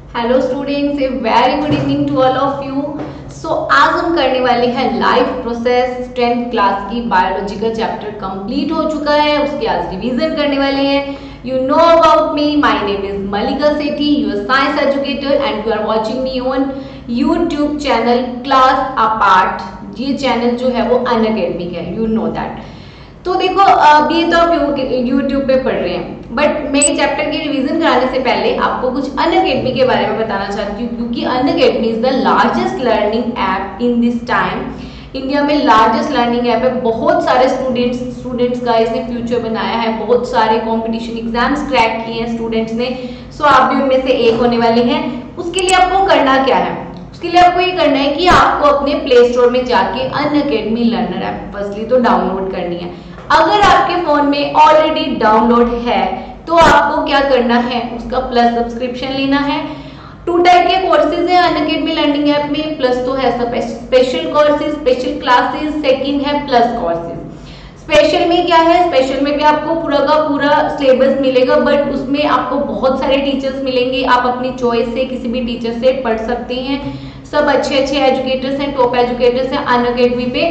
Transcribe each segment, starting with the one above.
Hello students, a very good evening to all of you. So आज हम करने वाले हैं लाइफ प्रोसेस 10th क्लास की बायोलॉजी का चैप्टर कंप्लीट हो चुका है, उसके आज रिवीजन करने वाले हैं। You know about me, my name is Malika Sethi, your science educator and you are watching me on YouTube channel Class Apart. ये चैनल जो है वो अनअकैडमिक है, यू नो दैट। तो देखो अभी तो आप यूट्यूब पे पढ़ रहे हैं, बट मैं ये चैप्टर की रिवीजन कराने से पहले आपको कुछ अनअकैडमी के बारे में बताना चाहती हूँ, क्योंकि Unacademy is the largest learning app in this time. India में लार्जेस्ट लर्निंग ऐप है। बहुत सारे स्टूडेंट्स का इसने फ्यूचर बनाया है, बहुत सारे कंपटीशन एग्जाम्स क्रैक किए हैं स्टूडेंट्स ने। सो आप भी उनमें से एक होने वाले हैं। उसके लिए आपको करना क्या है? उसके लिए आपको ये करना है कि आपको अपने प्ले स्टोर में जाके अनअकैडमी लर्नर ऐप फर्स्टली तो डाउनलोड करनी है। अगर आपके फोन में ऑलरेडी डाउनलोड है तो आपको क्या करना है, उसका प्लस सब्सक्रिप्शन लेना है। 2 टाइप के कोर्सेज है अनअकैडमी लर्निंग ऐप में। प्लस तो है special courses, special classes, second है प्लस कोर्सेज। स्पेशल में क्या है? स्पेशल में भी आपको पूरा का पूरा सिलेबस मिलेगा, बट उसमें आपको बहुत सारे टीचर्स मिलेंगे। आप अपनी चॉइस से किसी भी टीचर से पढ़ सकते हैं। सब अच्छे एजुकेटर्स हैं, टॉप एजुकेटर्स हैं अनअकैडमी पे।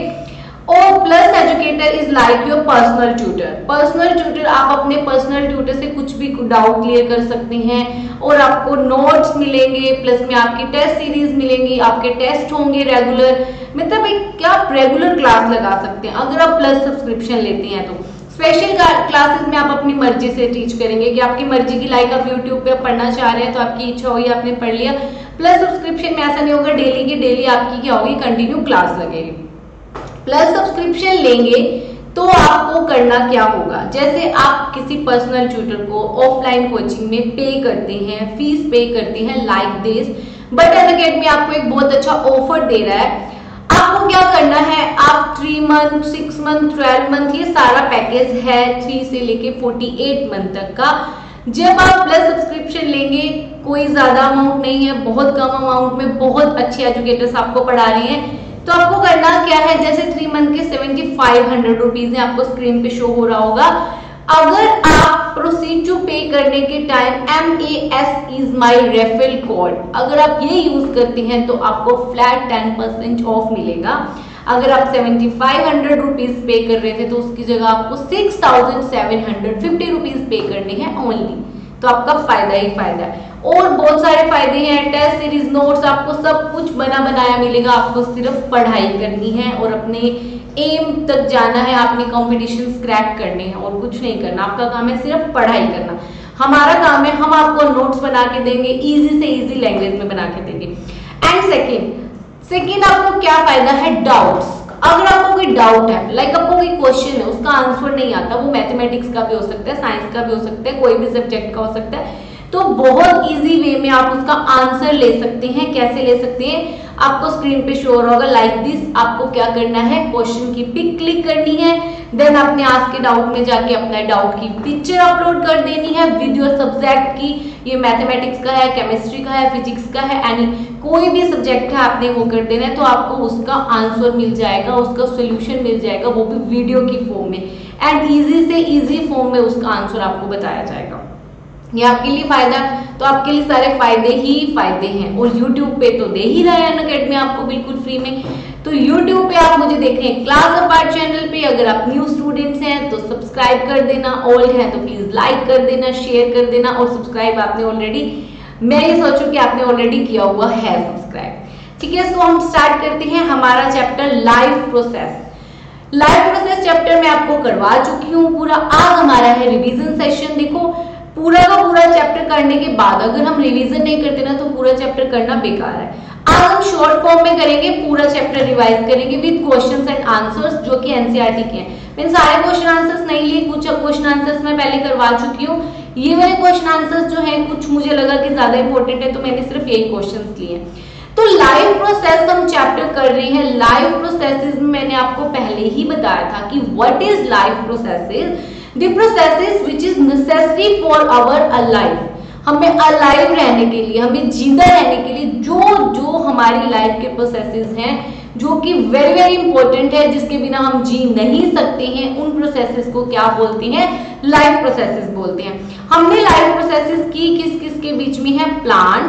और plus educator is like your personal tutor. Personal tutor, आप अपने पर्सनल ट्यूटर से कुछ भी डाउट क्लियर कर सकते हैं और आपको नोट्स मिलेंगे, प्लस में आपकी टेस्ट सीरीज मिलेंगी, आपके टेस्ट होंगे रेगुलर। मतलब क्या आप रेगुलर क्लास लगा सकते हैं अगर आप प्लस सब्सक्रिप्शन लेते हैं तो। स्पेशल क्लासेस में आप अपनी मर्जी से टीच करेंगे कि आपकी मर्जी की, लाइक आप यूट्यूब पे पढ़ना चाह रहे हैं तो आपकी इच्छा हुई आपने पढ़ लिया। प्लस सब्सक्रिप्शन में ऐसा नहीं होगा, डेली की डेली आपकी क्या होगी, कंटिन्यू क्लास लगेगी। प्लस सब्सक्रिप्शन लेंगे तो आपको करना क्या होगा, जैसे आप किसी पर्सनल ट्यूटर को ऑफलाइन कोचिंग में पे करते हैं, फीस पे करते हैं लाइक दिस, बट अनअकैडमी आपको एक बहुत अच्छा ऑफर दे रहा है। आपको क्या करना है, आप 3 मंथ, 6 मंथ, 12 मंथ, ये सारा पैकेज है 3 से लेके 48 मंथ तक का। जब आप प्लस सब्सक्रिप्शन लेंगे, कोई ज्यादा अमाउंट नहीं है, बहुत कम अमाउंट में बहुत अच्छे एजुकेटर्स आपको पढ़ा रहे हैं। तो आपको करना क्या है, जैसे 3 मंथ के 7500 रुपीज है, आपको स्क्रीन पे शो हो रहा होगा। अगर आप प्रोसीड टू पे करने के time MAS is my referral code, अगर आप ये यूज करते हैं तो आपको फ्लैट 10% ऑफ मिलेगा। अगर आप 7500 रुपीज पे कर रहे थे तो उसकी जगह आपको 6750 रुपीज पे करने हैं ओनली। तो आपका फायदा ही फायदा है। और बहुत सारे फायदे हैं, टेस्ट सीरीज, नोट्स, आपको सब कुछ बना बनाया मिलेगा। आपको सिर्फ पढ़ाई करनी है और अपने एम तक जाना है, आपने कॉम्पिटिशन क्रैक करने हैं और कुछ नहीं करना। आपका काम है सिर्फ पढ़ाई करना। हमारा काम है हम आपको नोट्स बना के देंगे, इजी से इजी लैंग्वेज में बना के देंगे। एंड सेकेंड आपको क्या फायदा है, डाउट्स। अगर आपको कोई डाउट है, लाइक आपको कोई क्वेश्चन है, उसका आंसर नहीं आता, वो मैथमेटिक्स का भी हो सकता है, साइंस का भी हो सकता है, कोई भी सब्जेक्ट का हो सकता है, तो बहुत इजी वे में आप उसका आंसर ले सकते हैं। कैसे ले सकते हैं, आपको स्क्रीन पे शो हो रहा होगा लाइक दिस। आपको क्या करना है, क्वेश्चन की पिक क्लिक करनी है, देन आपने आज के डाउट में जाके अपना डाउट की पिक्चर अपलोड कर देनी है विद योर सब्जेक्ट की। ये मैथमेटिक्स का है, केमिस्ट्री का है, फिजिक्स का है, एनी कोई भी सब्जेक्ट है, आपने वो कर देना है तो आपको उसका आंसर मिल जाएगा, उसका सोल्यूशन मिल जाएगा, वो भी वीडियो की फॉर्म में, एंड इजी से इजी फॉर्म में उसका आंसर आपको बताया जाएगा। ये आपके लिए फायदा, तो आपके लिए सारे फायदे ही फायदे हैं। और YouTube पे तो दे ही रहा है अनअकैडमी आपको बिल्कुल फ्री में। तो YouTube पे आप मुझे देखें क्लास अपार्ट चैनल पे। अगर आप न्यू स्टूडेंट्स हैं तो सब्सक्राइब कर देना, ओल्ड हैं तो प्लीज लाइक कर देना, शेयर कर देना। और सब्सक्राइब आपने ऑलरेडी, मैं ये सोचूं कि आपने ऑलरेडी किया हुआ है सब्सक्राइब, ठीक है। सो हम स्टार्ट करते हैं हमारा chapter life process. Life process chapter मैं आपको करवा चुकी हूँ पूरा। आज हमारा है रिविजन सेशन। देखो पूरा का पूरा चैप्टर करने के बाद अगर हम रिवीजन नहीं करते ना तो पूरा चैप्टर करना बेकार है। आज हम शॉर्ट फॉर्म में करेंगे, पूरा चैप्टर रिवाइज करेंगे विद क्वेश्चंस एंड आंसर्स जो कि एनसीईआरटी के हैं। मैंने सारे क्वेश्चन आंसर्स नहीं लिए, कुछ क्वेश्चन आंसर्स मैं पहले करवा चुकी हूँ। ये वाले क्वेश्चन आंसर्स जो है कुछ मुझे लगा कि ज्यादा इंपॉर्टेंट है तो मैंने सिर्फ यही क्वेश्चन लिए। तो लाइफ प्रोसेस हम चैप्टर कर रहे हैं। लाइफ प्रोसेसेस में मैंने आपको पहले ही बताया था कि what is life processes, the processes which is necessary for our alive। हमें अलाइव रहने के लिए, हमें जिंदा रहने के लिए जो हमारी लाइफ के प्रोसेसेस हैं, जो कि वेरी वेरी इंपॉर्टेंट है, जिसके बिना हम जी नहीं सकते हैं, उन प्रोसेसेस को क्या बोलते हैं, लाइफ प्रोसेसेस बोलते हैं। हमने लाइफ प्रोसेसेस की किस किस के बीच में है, प्लांट्स,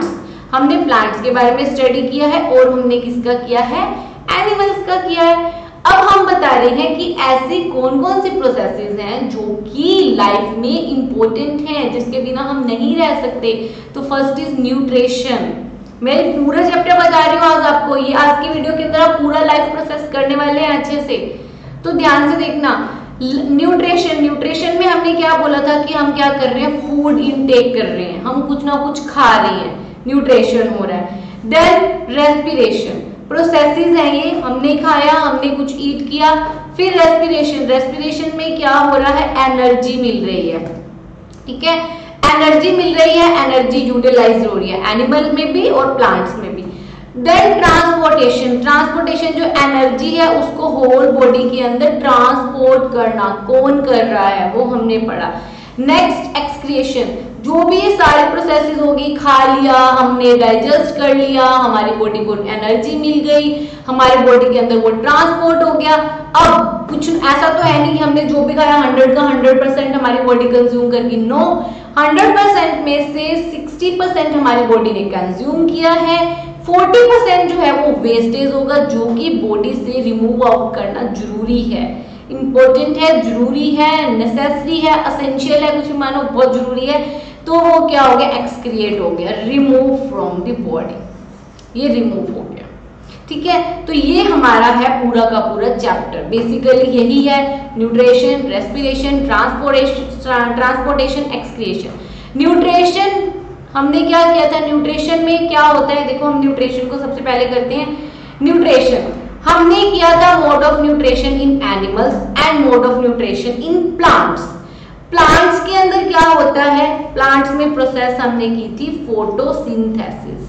हमने प्लांट्स के बारे में स्टडी किया है और हमने किसका किया है, एनिमल्स का किया है। अब हम बता रहे हैं कि ऐसी कौन कौन सी प्रोसेसेस हैं जो कि लाइफ में इंपॉर्टेंट हैं, जिसके बिना हम नहीं रह सकते। तो फर्स्ट इज न्यूट्रिशन। मैं पूरा चैप्टर बता रही हूँ आज आपको, ये आज की वीडियो के अंदर आप पूरा लाइफ प्रोसेस करने वाले हैं अच्छे से, तो ध्यान से देखना। न्यूट्रिशन में हमने क्या बोला था कि हम क्या कर रहे हैं, फूड इनटेक कर रहे हैं, हम कुछ ना कुछ खा रहे हैं, न्यूट्रिशन हो रहा है। देन रेस्पिरेशन, प्रोसेसेस है ये, हमने खाया, हमने कुछ ईट किया। फिर रेस्पिरेशन में क्या हो रहा है, एनर्जी मिल रही है, ठीक है, एनर्जी मिल रही है, एनर्जी यूटिलाइज हो रही है एनिमल में भी और प्लांट्स में भी। देन ट्रांसपोर्टेशन जो एनर्जी है उसको होल बॉडी के अंदर ट्रांसपोर्ट करना, कौन कर रहा है वो हमने पढ़ा। नेक्स्ट एक्सक्रिएशन, जो भी ये सारी प्रोसेसेस होगी, खा लिया हमने, डाइजेस्ट कर लिया, हमारी बॉडी को एनर्जी मिल गई, हमारी बॉडी के अंदर वो ट्रांसपोर्ट हो गया। अब कुछ ऐसा तो है नहीं कि हमने जो भी खाया 100 का 100% हमारी बॉडी कंज्यूम करगी, नो, 100% में से 60% हमारी बॉडी ने कंज्यूम किया है, 40% जो है वो वेस्टेज होगा, जो कि बॉडी से रिमूव आउट करना जरूरी है, इंपॉर्टेंट है, जरूरी है, नेसेसरी है, असेंशियल है, कुछ मानो बहुत जरूरी है। तो वो क्या हो गया, एक्सक्रिएट हो गया, रिमूव फ्रॉम द बॉडी, ये रिमूव हो गया, ठीक है। तो ये हमारा है पूरा का पूरा चैप्टर, बेसिकली यही है, nutrition, respiration, transportation, excretion. Nutrition हमने क्या किया था, न्यूट्रिशन में क्या होता है, देखो हम न्यूट्रिशन को सबसे पहले करते हैं। न्यूट्रिशन हमने किया था mode of nutrition in animals and mode of nutrition in plants. Plants के अंदर क्या होता है, प्लांट्स में प्रोसेस हमने की थी फोटोसिंथेसिस।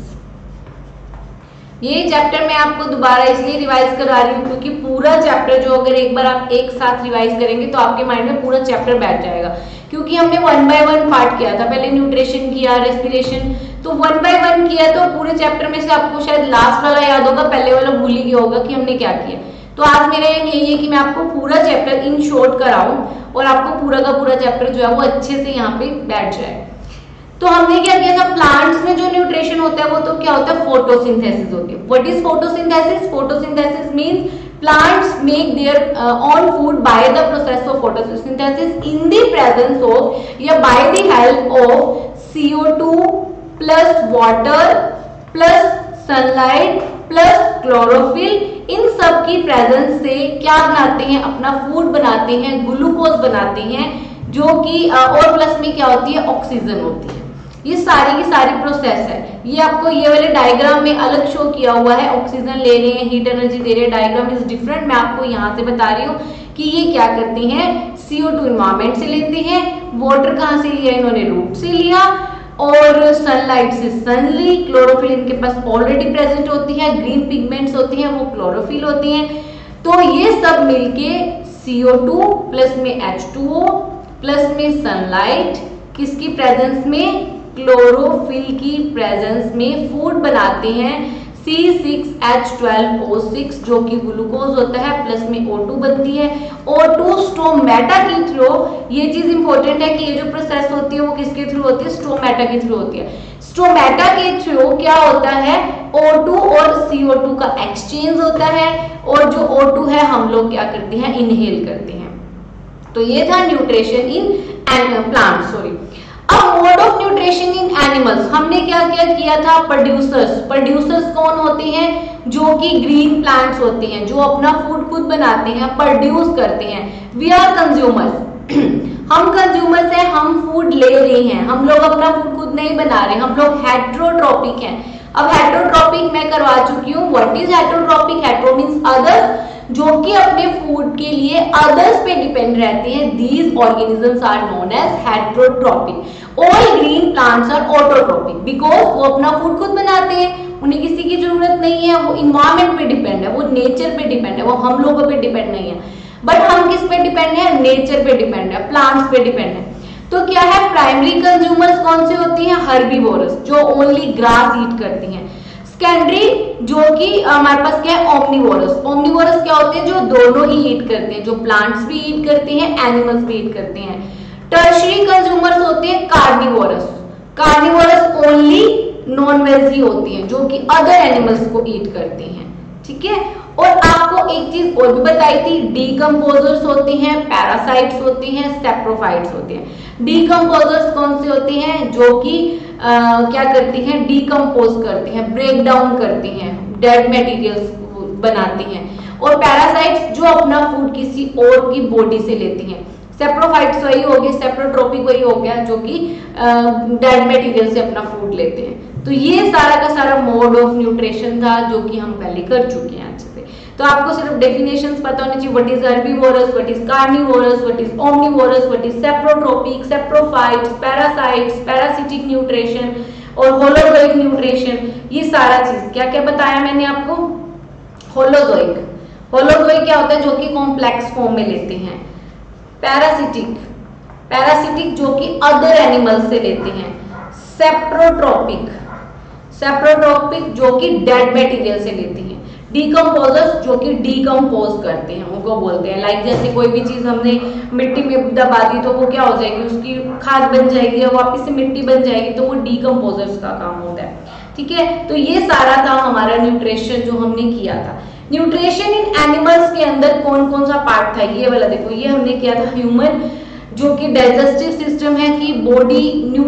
ये चैप्टर मैं आपको दोबारा इसलिए रिवाइज करा रही हूँ क्योंकि पूरा चैप्टर जो अगर एक बार आप एक साथ रिवाइज करेंगे तो आपके माइंड में पूरा चैप्टर बैठ जाएगा, क्योंकि हमने 1 बाय 1 पार्ट किया था, पहले न्यूट्रिशन किया, रेस्पिरेशन, तो 1 बाय 1 किया, तो पूरे चैप्टर में से आपको शायद लास्ट वाला याद होगा, पहले वाला भूल ही गया होगा कि हमने क्या किया। तो आज मेरा यही है कि मैं आपको पूरा चैप्टर इन शॉर्ट कराऊं और आपको पूरा का पूरा चैप्टर जो है वो अच्छे से यहाँ पे बैठ जाए। तो हमने क्या किया था, प्लांट्स में जो न्यूट्रिशन होता है वो तो क्या होता है, फोटोसिंथेसिस होती है। What is photosynthesis? Photosynthesis means plants make their own food by the process of photosynthesis in the presence of या by the help of CO2 plus water plus sunlight plus chlorophyll। इन सब की presence से क्या बनाते हैं, अपना food बनाते हैं, ग्लूकोज बनाते हैं, जो कि और प्लस में क्या होती है, ऑक्सीजन होती है। ये सारी की सारी प्रोसेस है। ये आपको ये वाले डायग्राम में अलग शो किया हुआ है, ऑक्सीजन ले रहे हैं, हीट एनर्जी दे रहे हैं, डायग्राम इज डिफरेंट। मैं आपको यहाँ से बता रही हूँ कि ये क्या करते हैं, CO2 इन्वायरमेंट से लेते हैं, वाटर कहाँ से लिया इन्होंने, रूट से लिया, और सनलाइट से सन ली, क्लोरोफिल इनके पास ऑलरेडी प्रेजेंट होती है, ग्रीन पिगमेंट्स होती हैं वो क्लोरोफिल होती हैं। तो ये सब मिलके CO2 प्लस में H2O प्लस में सनलाइट, किसकी प्रेजेंस में, क्लोरोफिल की प्रेजेंस में फूड बनाते हैं C6H12O6, जो कि ग्लूकोज होता है, प्लस में O2 बनती है। O2 स्टोमेटा के थ्रू, ये चीज इंपॉर्टेंट है कि ये जो प्रोसेस होती है वो किसके थ्रू होती है, स्टोमेटा के थ्रू होती है। स्टोमेटा के थ्रू क्या होता है, O2 और CO2 का एक्सचेंज होता है, और जो O2 है हम लोग क्या करते हैं, इनहेल करते हैं। तो ये था न्यूट्रिशन इन प्लांट, सॉरी। अब mode of nutrition in animals, हमने क्या किया था, प्रोड्यूसर्स कौन होते हैं, जो कि ग्रीन प्लांट्स होते हैं, जो अपना फूड खुद बनाते हैं, प्रोड्यूस करते हैं। वी आर कंज्यूमर्स, हम कंज्यूमर्स हैं, हम फूड ले रहे हैं, हम लोग अपना फूड खुद नहीं बना रहे, हम लोग हेटेरोट्रॉपिक हैं। अब हेटेरोट्रॉपिक मैं करवा चुकी हूँ। What is heterotrophic? Hetero means others, जो कि अपने फूड के लिए अदर्स पे डिपेंड रहते हैं। These organisms are known as heterotrophic. All green plants are autotrophic because वो अपना फूड खुद बनाते हैं, उन्हें किसी की जरूरत नहीं है, वो इन्वायरमेंट पे डिपेंड है, वो नेचर पे डिपेंड है, वो हम लोगों पे डिपेंड नहीं है। बट हम किस पे डिपेंड है, नेचर पे डिपेंड है, प्लांट्स पे डिपेंड है। तो क्या है, प्राइमरी कंज्यूमर्स कौन से होती हैं, हर्बीवोरस, जो ओनली ग्रास ईट करती हैं। सेकेंडरी, जो कि हमारे पास क्या है, ओमनिवोरस। ओमनिवोरस क्या होते हैं, जो दोनों ही ईट करते हैं, जो प्लांट्स भी ईट करते हैं, एनिमल्स भी ईट करते हैं। टर्शियरी कंज्यूमर्स होते हैं carnivorous. Carnivorous only non veg ही होती हैं, जो कि अदर एनिमल्स को ईट करती हैं, ठीक है। और आपको एक चीज और भी बताई थी, डीकम्पोजर्स होती हैं, पैरासाइट्स होती हैं, सेप्रोफाइट्स होती हैं। डीकम्पोजर्स कौन सी होती हैं? जो कि क्या करती हैं? डीकम्पोज करती हैं, ब्रेक डाउन करती हैं, डेड मटेरियल्स बनाती हैं। और पैरासाइट्स जो अपना फूड किसी और की बॉडी से लेती हैं। सेप्रोफाइट्स वही हो गए, सेप्रोट्रोपिक वही हो गया जो कि डेड मटेरियल से अपना फूड लेते हैं। तो ये सारा का सारा मोड ऑफ न्यूट्रिशन था जो कि हम पहले कर चुके हैं अच्छे से। तो आपको सिर्फ डेफिनेशंस पता होनी चाहिए, what is herbivorous, what is carnivorous, what is omnivorous, what is saprotrophic, saprophytes, parasites, parasitic nutrition और होलोजोइक न्यूट्रिशन। ये सारा चीज क्या क्या बताया मैंने आपको? होलोजोइक, होलोजोइक क्या होता है? जो कि कॉम्प्लेक्स फॉर्म में लेते हैं। पैरासिटिक, पैरासिटिक जो कि अदर एनिमल से लेते हैं। सेप्रोट्रोपिक, सेप्रोट्रोपिक जो कि डेड मटेरियल से लेती हैं। डीकम्पोजर्स जो कि डीकम्पोज करते हैं, उनको बोलते हैं। लाइक जैसे कोई भी चीज हमने मिट्टी में दबा दी तो वो क्या हो जाएगी? उसकी खाद बन जाएगी और वापस से मिट्टी बन जाएगी, तो वो डीकम्पोजर्स का काम होता है, ठीक है। तो ये सारा था हमारा न्यूट्रिशन जो हमने किया था। न्यूट्रिशन इन एनिमल्स के अंदर कौन कौन सा पार्ट था? ये वाला देखो, ये हमने किया था ह्यूमन, जो कि डाइजेस्टिव सिस्टम है कि बॉडी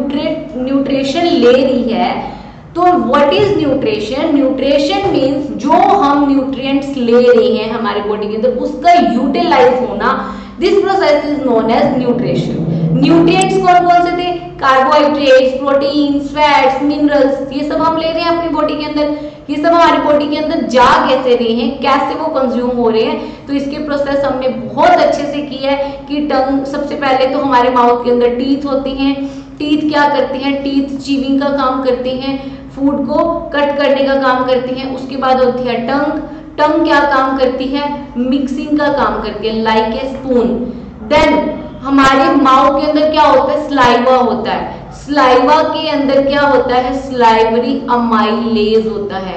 न्यूट्रिशन ले रही है। तो what is nutrition? Nutrition means जो हम न्यूट्रिएंट्स ले रहे हैं हमारे बॉडी के अंदर उसका यूटिलाइज होना। This process is known as nutrition. Nutrients कौन कौन से थे? कार्बोहाइड्रेट्स, प्रोटीन्स, फैट्स, मिनरल्स, ये सब हम ले रहे हैं अपनी बॉडी के अंदर। ये सब हमारी बॉडी के अंदर जा कैसे रहे हैं, कैसे वो कंज्यूम हो रहे हैं, तो इसके प्रोसेस हमने बहुत अच्छे से की है। कि टंग, सबसे पहले तो हमारे माउथ के अंदर टीथ होती हैं। टीथ क्या करती हैं? टीथ चीविंग का काम करती हैं, फूड को कट करने का काम करती हैं। उसके बाद होती है टंग, टंग क्या काम करती है? मिक्सिंग का काम करती है, लाइक ए स्पून। देन हमारे माउथ के अंदर क्या होता है? स्लाइवा होता है। स्लाइवा के अंदर क्या होता है? स्लाइवरी अमाइलेज होता है।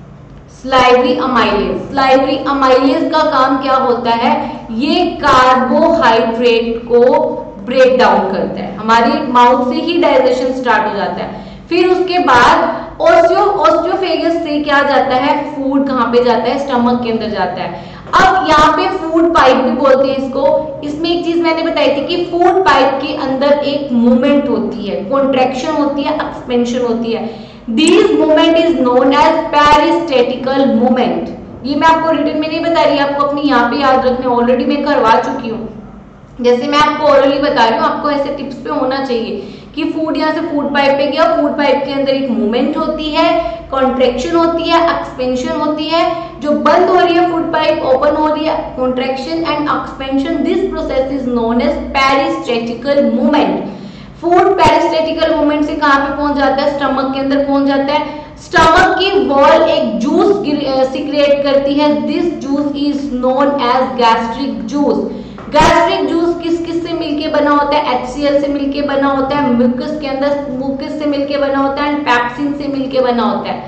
स्लाइवरी अमाइलेज, स्लाइवरी अमाइलेज का काम क्या होता है? ये कार्बोहाइड्रेट को ब्रेक डाउन करता है। हमारी माउथ से ही डाइजेशन स्टार्ट हो जाता है। फिर उसके बाद ऑस्टियोफेगस से क्या जाता है? फूड कहाँ पे जाता है? स्टमक के अंदर जाता है। अब यहाँ पे फूड पाइप भी बोलते हैं इसको। इसमें एक चीज मैंने बताई थी कि फूड पाइप के अंदर एक मूवमेंट होती है, कॉन्ट्रैक्शन होती है, एक्सपेंशन होती है। This movement is known as peristaltical movement. ये मैं आपको रिटन में नहीं बता रही, आपको अपनी यहाँ पे याद रखने, ऑलरेडी मैं करवा चुकी हूँ। जैसे मैं आपको ओरली बता रही हूँ, आपको ऐसे टिप्स पे होना चाहिए कि फूड यहाँ से फूड पाइप पे गया, फूड पाइप के अंदर एक मूवमेंट होती है, कॉन्ट्रैक्शन होती है, एक्सपेंशन होती है। जो बंद हो रही है फूड पाइप, ओपन हो रही है, contraction and expansion. This process is known as peristaltical movement. Food peristaltical movement से कहाँ पे पहुंच जाता है? स्टमक के अंदर पहुंच जाता है। स्टमक की वॉल एक जूस सिक्रिएट करती है। This juice is known as gastric juice. Gastric juice किस किस से मिलके बना होता है? HCl से मिलके बना होता है, म्यूकस के अंदर म्यूकस से मिलके बना होता है, एंड पेप्सिन से मिलके बना होता है।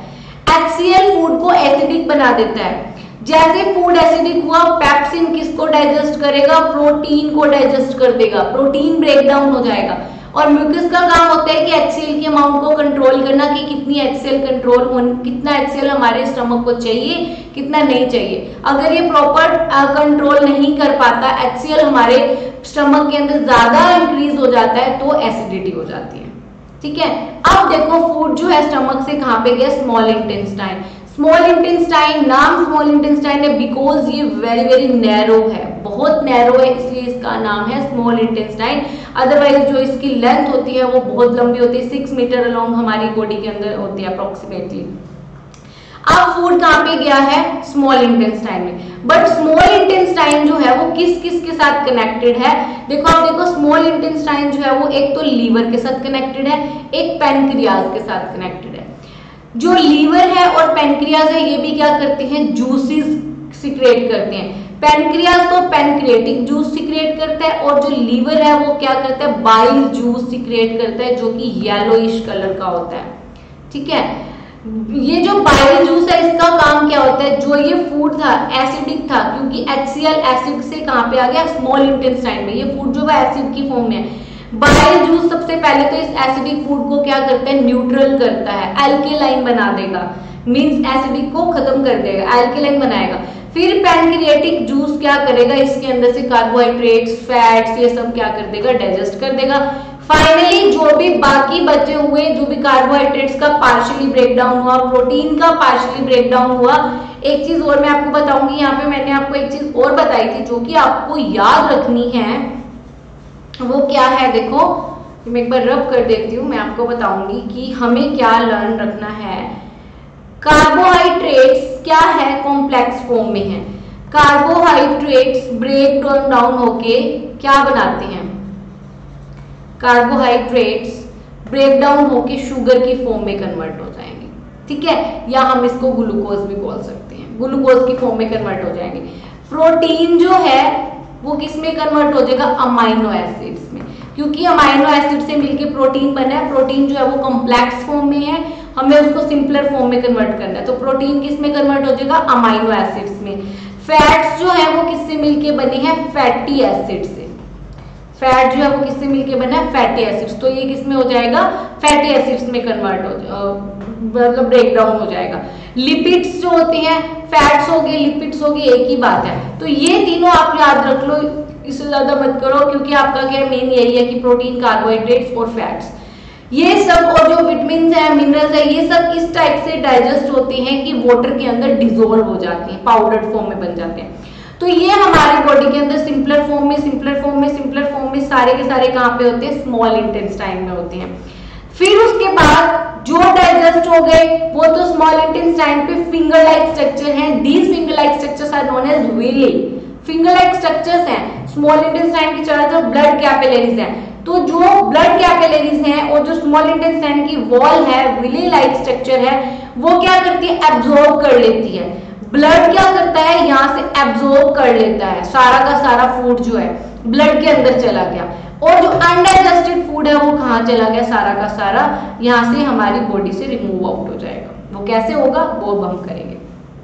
HCl फूड को एसिडिक बना देता है। जैसे फूड एसिडिक हुआ, पेप्सिन किसको डाइजेस्ट करेगा? प्रोटीन को डाइजेस्ट कर देगा, प्रोटीन ब्रेक डाउन हो जाएगा। और म्यूकस का काम होता है कि HCl के अमाउंट को कंट्रोल करना, कि कितनी HCl कितना HCl हमारे स्टमक को चाहिए, कितना नहीं चाहिए। अगर ये प्रॉपर कंट्रोल नहीं कर पाता, HCl हमारे स्टमक के अंदर ज्यादा इंक्रीज हो जाता है, तो एसिडिटी हो जाती है, ठीक है। अब देखो फूड जो है स्टमक से कहाँ पे गया? Small intestine. स्मॉल इंटेस्टाइन, नाम स्मॉल इंटेस्टाइन है बिकॉज ये वेरी वेरी नैरो है, बहुत नैरो है, इसलिए इसका नाम है स्मॉल इंटेस्टाइन। अदरवाइज जो इसकी लेंथ होती है वो बहुत लंबी होती है, 6 मीटर अलोंग हमारी बॉडी के अंदर होती है अप्रोक्सीमेटली। अब फूड कहाँ पे गया है? स्मॉल इंटेस्टाइन में। बट स्मॉल इंटेस्टाइन जो है वो किस किस के साथ कनेक्टेड है? देखो आप देखो, स्मॉल इंटेस्टाइन जो है वो एक तो लीवर के साथ कनेक्टेड है, एक पैनक्रियाज के साथ कनेक्टेड है। जो लीवर है और पैनक्रियाज है ये भी क्या करते हैं? जूसेस सिक्रेट करते हैं। पैनक्रियाज तो पैनक्रिएटिक जूस सिक्रिएट करता है, और जो लीवर है वो क्या करता है? बाइल जूस सिक्रिएट करता है, जो कि येलोइश कलर का होता है, ठीक है। ये जो बाइल जूस है इसका काम क्या होता है? जो ये फूड था एसिडिक था, क्योंकि HCl एसिड से कहाँ पे आ गया? स्मॉल इंटेस्टाइन में। ये फूड जो है एसिड की फॉर्म में है, बाइल जूस सबसे पहले तो इस एसिडिक फूड को क्या करता है, न्यूट्रल करता है, एल्केलाइन बना देगा, मींस एसिडिक को खत्म कर देगा, एल्केलाइन बनाएगा। फिर पैनक्रियाटिक जूस क्या करेगा, इसके अंदर से कार्बोहाइड्रेट्स, फैट्स, ये सब क्या कर देगा, डाइजेस्ट कर देगा। फाइनली जो भी बाकी बचे हुए जो भी कार्बोहाइड्रेट्स का पार्शियली ब्रेकडाउन हुआ, प्रोटीन का पार्शियली ब्रेकडाउन हुआ। एक चीज और मैं आपको बताऊंगी, यहाँ पे मैंने आपको एक चीज और बताई थी जो कि आपको याद रखनी है, वो क्या है, देखो मैं एक बार रब कर देती हूँ, मैं आपको बताऊंगी कि हमें क्या लर्न रखना है। कार्बोहाइड्रेट्स क्या है, कॉम्प्लेक्स फॉर्म में है। कार्बोहाइड्रेट्स ब्रेक डाउन होके क्या बनाते हैं, कार्बोहाइड्रेट्स ब्रेक डाउन होके शुगर की फॉर्म में कन्वर्ट हो जाएंगे, ठीक है, या हम इसको ग्लूकोज भी बोल सकते हैं, ग्लूकोज की फॉर्म में कन्वर्ट हो जाएंगे। प्रोटीन जो है वो किस में कन्वर्ट हो जाएगा, अमाइनो एसिड्स में, क्योंकि अमाइनो एसिड से मिलके प्रोटीन बना है। प्रोटीन जो है वो कॉम्प्लेक्स फॉर्म में है, हमें उसको सिंपलर फॉर्म में कन्वर्ट करना है, तो प्रोटीन किस में कन्वर्ट हो जाएगा, अमाइनो एसिड्स में। फैट्स जो है वो किससे मिलके बने हैं, फैटी एसिड से। फैट जो है वो किससे मिलके बना है, फैटी एसिड्स, तो ये किस में हो जाएगा, फैटी एसिड्स में कन्वर्ट हो मतलब ब्रेक डाउन हो जाएगा। लिपिड्स जो होते हैं, फैट्स हो गए, लिपिड्स हो गए, एक ही बात है। तो ये तीनों आप याद रख लो, इससे ज्यादा मत करो, क्योंकि आपका क्या मेन यही है कि प्रोटीन, कार्बोहाइड्रेट्स और फैट्स, ये सब, और जो विटामिन है, मिनरल्स है, ये सब इस टाइप से डाइजेस्ट होते हैं कि वाटर के अंदर डिसॉल्व हो जाते हैं, पाउडर फॉर्म में बन जाते हैं। तो ये हमारी बॉडी के अंदर सिंपलर फॉर्म में, सिंपलर फॉर्म में, सिंपलर फॉर्म में सारे के सारे कहाँ पे होते हैं, स्मॉल इंटेस्टाइन में होते हैं। फिर उसके बाद जो डाइजेस्ट हो गए वो तो स्मॉल इंटेस्टाइन पे फिंगर लाइक स्ट्रक्चर हैं, these finger like structures are known as villi. Finger like structures हैं स्मॉल इंटेस्टाइन की चारों तरफ, ब्लड कैपिलरीज हैं, तो जो ब्लड कैपिलरीज हैं और जो स्मॉल इंटेस्टाइन की वॉल है, विली लाइक स्ट्रक्चर है, वो क्या करती है, एब्जॉर्ब कर लेती है। ब्लड क्या करता है, यहाँ से एब्जॉर्ब कर लेता है, सारा का सारा फूड जो है ब्लड के अंदर चला गया, और जो अनडाइजेस्टेड फूड है वो कहाँ चला गया, सारा का सारा यहाँ से हमारी बॉडी से रिमूव आउट हो जाएगा। वो कैसे होगा, वो हम करेंगे,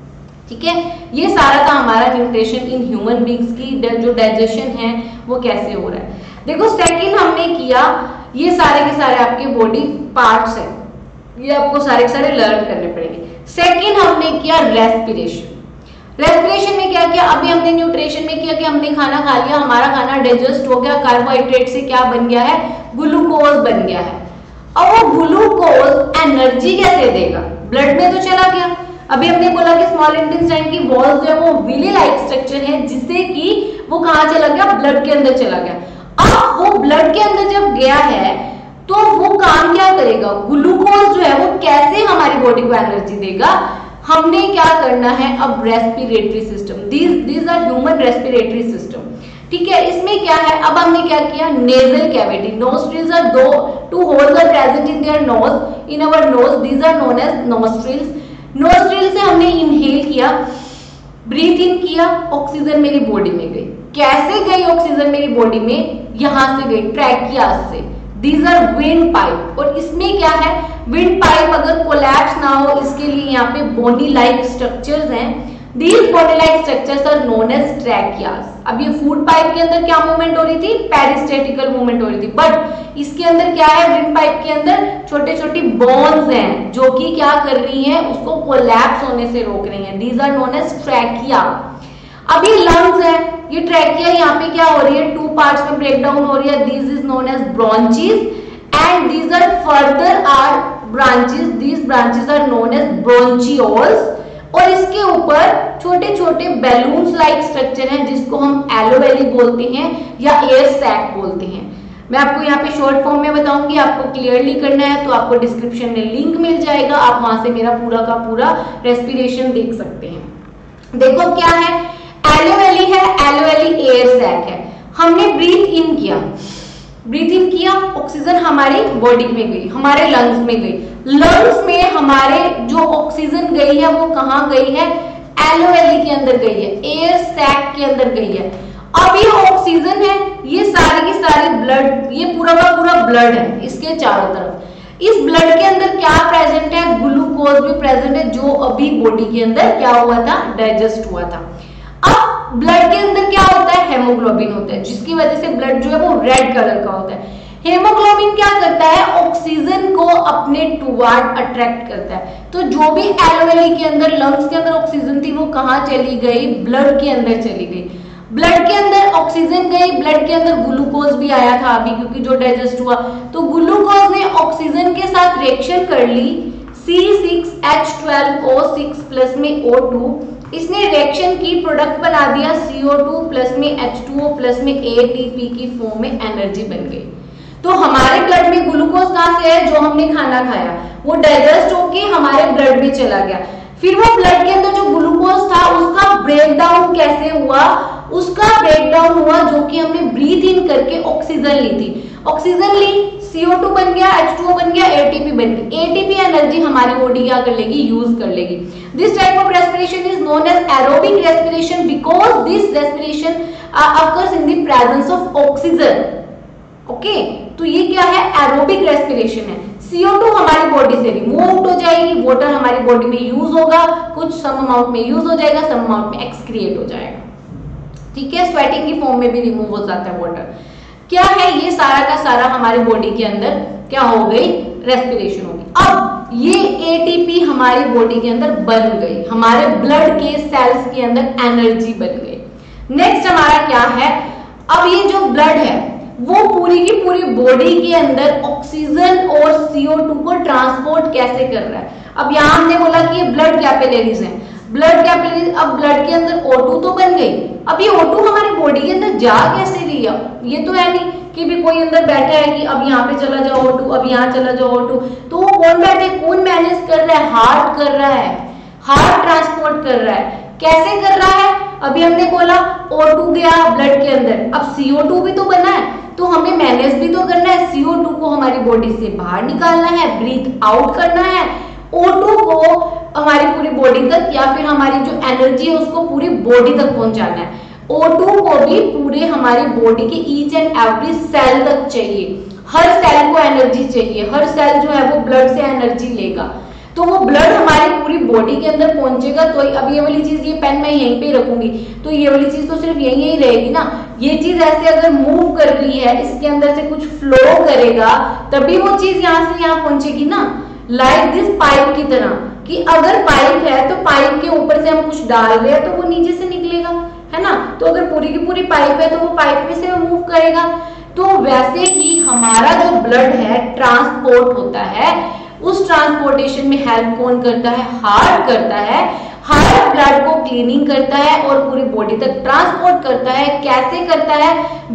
ठीक है। ये सारा था हमारा न्यूट्रिशन इन ह्यूमन बींग्स की जो डाइजेशन है वो कैसे हो रहा है। देखो सेकंड हमने किया, ये सारे के सारे आपके बॉडी पार्ट्स हैं, ये आपको सारे के सारे लर्न करने पड़ेंगे। सेकंड हमने किया रेस्पिरेशन। रेस्पिरेशन में क्या किया, अभी हमने न्यूट्रिशन में किया कि हमने खाना खा लिया, हमारा खाना डाइजेस्ट हो गया, कार्बोहाइड्रेट से क्या बन गया है, ग्लूकोज बन गया है। अब वो ग्लूकोज एनर्जी कैसे देगा, ब्लड में तो चला गया। अभी हमने बोला कि स्मॉल इंटेस्टाइन की वॉल्स जो है वो विली लाइक स्ट्रक्चर है, जिससे कि वो कहाँ चला गया, ब्लड के अंदर चला गया। अब वो ब्लड के अंदर जब गया है तो वो काम क्या करेगा, ग्लूकोज जो है वो कैसे हमारी बॉडी को एनर्जी देगा। हमने क्या करना है, अब respiratory system, these are human respiratory system, ठीक है। इसमें क्या है, अब हमने क्या किया, nasal cavity, nostrils are two holes are present in their nose, in our nose, these are known as nostrils. Nostril से हमने इनहेल किया, ब्रीथ इन किया, ऑक्सीजन मेरी बॉडी में गई। कैसे गई ऑक्सीजन मेरी बॉडी में, यहां से गई ट्रैकिया से, दीज आर विंड पाइप। और इसमें क्या है, विंड पाइप अगर कोलैप्स ना हो, इसके लिए यहाँ पे बोनी लाइक स्ट्रक्चर्स हैं, these bony like structures are known as tracheas. अब ये फूड पाइप के अंदर क्या मूवमेंट हो रही थी, पेरिस्टेटिकल मूवमेंट हो रही थी, बट इसके अंदर क्या है, विंड पाइप के अंदर छोटे छोटी बोन्स हैं जो कि क्या कर रही हैं, उसको कोलैप्स होने से रोक रही हैं, these are known as trachea. अब ये लंग्स है, ये ट्रैकिया यहाँ पे क्या हो रही है, टू पार्ट्स में ब्रेक डाउन हो रही है, this is known as bronchi and these are further are branches, these branches are known as bronchioles. और इसके ऊपर छोटे छोटे बैलून्स लाइक स्ट्रक्चर हैं जिसको हम एलोवेली बोलते हैं या एयर सैक बोलते हैं। मैं आपको यहाँ पे शॉर्ट फॉर्म में बताऊंगी, आपको क्लियरली करना है तो आपको डिस्क्रिप्शन में लिंक मिल जाएगा, आप वहां से मेरा पूरा का पूरा रेस्पिरेशन देख सकते हैं। देखो क्या है, एलोवेली है, एलोवेली एयर सैक है। हमने ब्रीथ इन किया, ब्रीथ इन किया, ऑक्सीजन हमारी बॉडी में गई, हमारे लंग्स में गई। लंग्स में हमारे जो ऑक्सीजन गई है वो कहाँ गई है, एलोवेली के अंदर गई है, एयर सैक के अंदर गई है। अब ये ऑक्सीजन है, ये सारी की सारी ब्लड, ये पूरा का पूरा ब्लड है इसके चारों तरफ। इस ब्लड के अंदर क्या प्रेजेंट है, ग्लूकोज भी प्रेजेंट है, जो अभी बॉडी के अंदर क्या हुआ था, डाइजेस्ट हुआ था। अब ब्लड के अंदर क्या होता है, हेमोग्लोबिन होता है, जिसकी वजह से ब्लड जो है वो रेड कलर का होता है। हेमोग्लोबिन क्या करता है, ऑक्सीजन को अपने टुवर्ड अट्रैक्ट करता है। तो जो भी एलोवेली के अंदर लंग्स के अंदर ऑक्सीजन थी वो कहाँ चली गई, ब्लड के अंदर चली गई। ब्लड के अंदर ऑक्सीजन गई, ब्लड के अंदर ग्लूकोज भी आया था अभी, क्योंकि जो डाइजेस्ट हुआ तो ग्लूकोज ने ऑक्सीजन के साथ रिएक्शन कर ली, C6H12O6 प्लस में O2, इसने रिएक्शन की, प्रोडक्ट बना दिया CO2 प्लस में H2O प्लस में ATP की फॉर्म में एनर्जी बन गई। तो हमारे ब्लड में ग्लूकोज कहाँ से है, जो हमने खाना खाया वो डाइजेस्ट होके हमारे ब्लड में चला गया। फिर वो ब्लड के अंदर जो ग्लूकोज था उसका ब्रेकडाउन कैसे हुआ, उसका ब्रेकडाउन हुआ जो कि हमने ब्रीथ इन करके ऑक्सीजन ली थी। ऑक्सीजन ली, CO2 बन गया, H2O बन गया, ATP बन गई। ATP एनर्जी हमारी बॉडी क्या कर लेगी, यूज कर लेगी। This type of respiration is known as aerobic respiration because this respiration occurs in the presence of oxygen. Okay, तो ये क्या है, एरोबिक रेस्पिरेशन है। CO2 हमारी बॉडी से रिमूव आउट हो जाएगी, वाटर हमारी बॉडी में यूज होगा, कुछ सम अमाउंट में यूज हो जाएगा, सम अमाउंट में एक्सक्रिएट हो जाएगा। ठीक है, स्वेटिंग की फॉर्म में भी रिमूव हो जाता है वाटर। क्या है, ये सारा का सारा हमारी बॉडी के अंदर क्या हो गई, रेस्पिरेशन होगी। अब ये ATP हमारी बॉडी के अंदर बन गई, हमारे ब्लड के सेल्स के अंदर एनर्जी बन गई। नेक्स्ट हमारा क्या है, अब ये जो ब्लड है वो पूरी की पूरी बॉडी के अंदर ऑक्सीजन और CO2 को ट्रांसपोर्ट कैसे कर रहा है। अब यहां हमने बोला कि ये ब्लड कैपिलरीज हैं, ब्लड कैपिलरीज, अब ब्लड के अंदर O2 तो बन गई। अब ये O2 हमारी बॉडी के अंदर जा कैसे रही है, ये तो है नहीं कि भी कोई अंदर बैठा है कि अब यहाँ पे चला जाओ O2, अब यहाँ चला जाओ O2। तो वो कौन बैठे, कौन मैनेज कर रहा है, हार्ट कर रहा है, हार्ट ट्रांसपोर्ट कर रहा है। कैसे कर रहा है, अभी हमने बोला O2 गया ब्लड के अंदर, अब CO2 भी तो बना है, तो हमें मैनेज भी तो करना है। CO2 को हमारी बॉडी से बाहर निकालना है, ब्रीथ आउट करना है, O2 को हमारी पूरी बॉडी तक या फिर हमारी जो एनर्जी है उसको पूरी बॉडी तक पहुंचाना है। O2 को भी पूरे हमारी बॉडी के ईच एंड एवरी सेल तक चाहिए, हर सेल को एनर्जी चाहिए, हर सेल जो है वो ब्लड से एनर्जी लेगा, तो वो ब्लड हमारी पूरी बॉडी के अंदर पहुंचेगा। तो अब ये वाली चीज, ये पेन मैं यहीं पे रखूंगी तो ये वाली चीज तो सिर्फ यहीं रहेगी ना, ये चीज ऐसे अगर मूव कर रही है, इसके अंदर से कुछ फ्लो करेगा तभी वो चीज यहाँ से यहाँ पहुंचेगी ना। लाइक दिस पाइप की तरह, कि अगर पाइप है तो पाइप के ऊपर से हम कुछ डाल रहे हैं तो वो नीचे से निकलेगा, है ना। तो अगर पूरी की पूरी पाइप है तो वो पाइप में से मूव करेगा। तो वैसे ही हमारा जो ब्लड है ट्रांसपोर्ट होता है, उस ट्रांसपोर्टेशन में हेल्प कौन करता है, हार्ट करता है। हार्ट ब्लड को क्लीनिंग करता है और पूरी बॉडी तक ट्रांसपोर्ट करता है। कैसे करता है,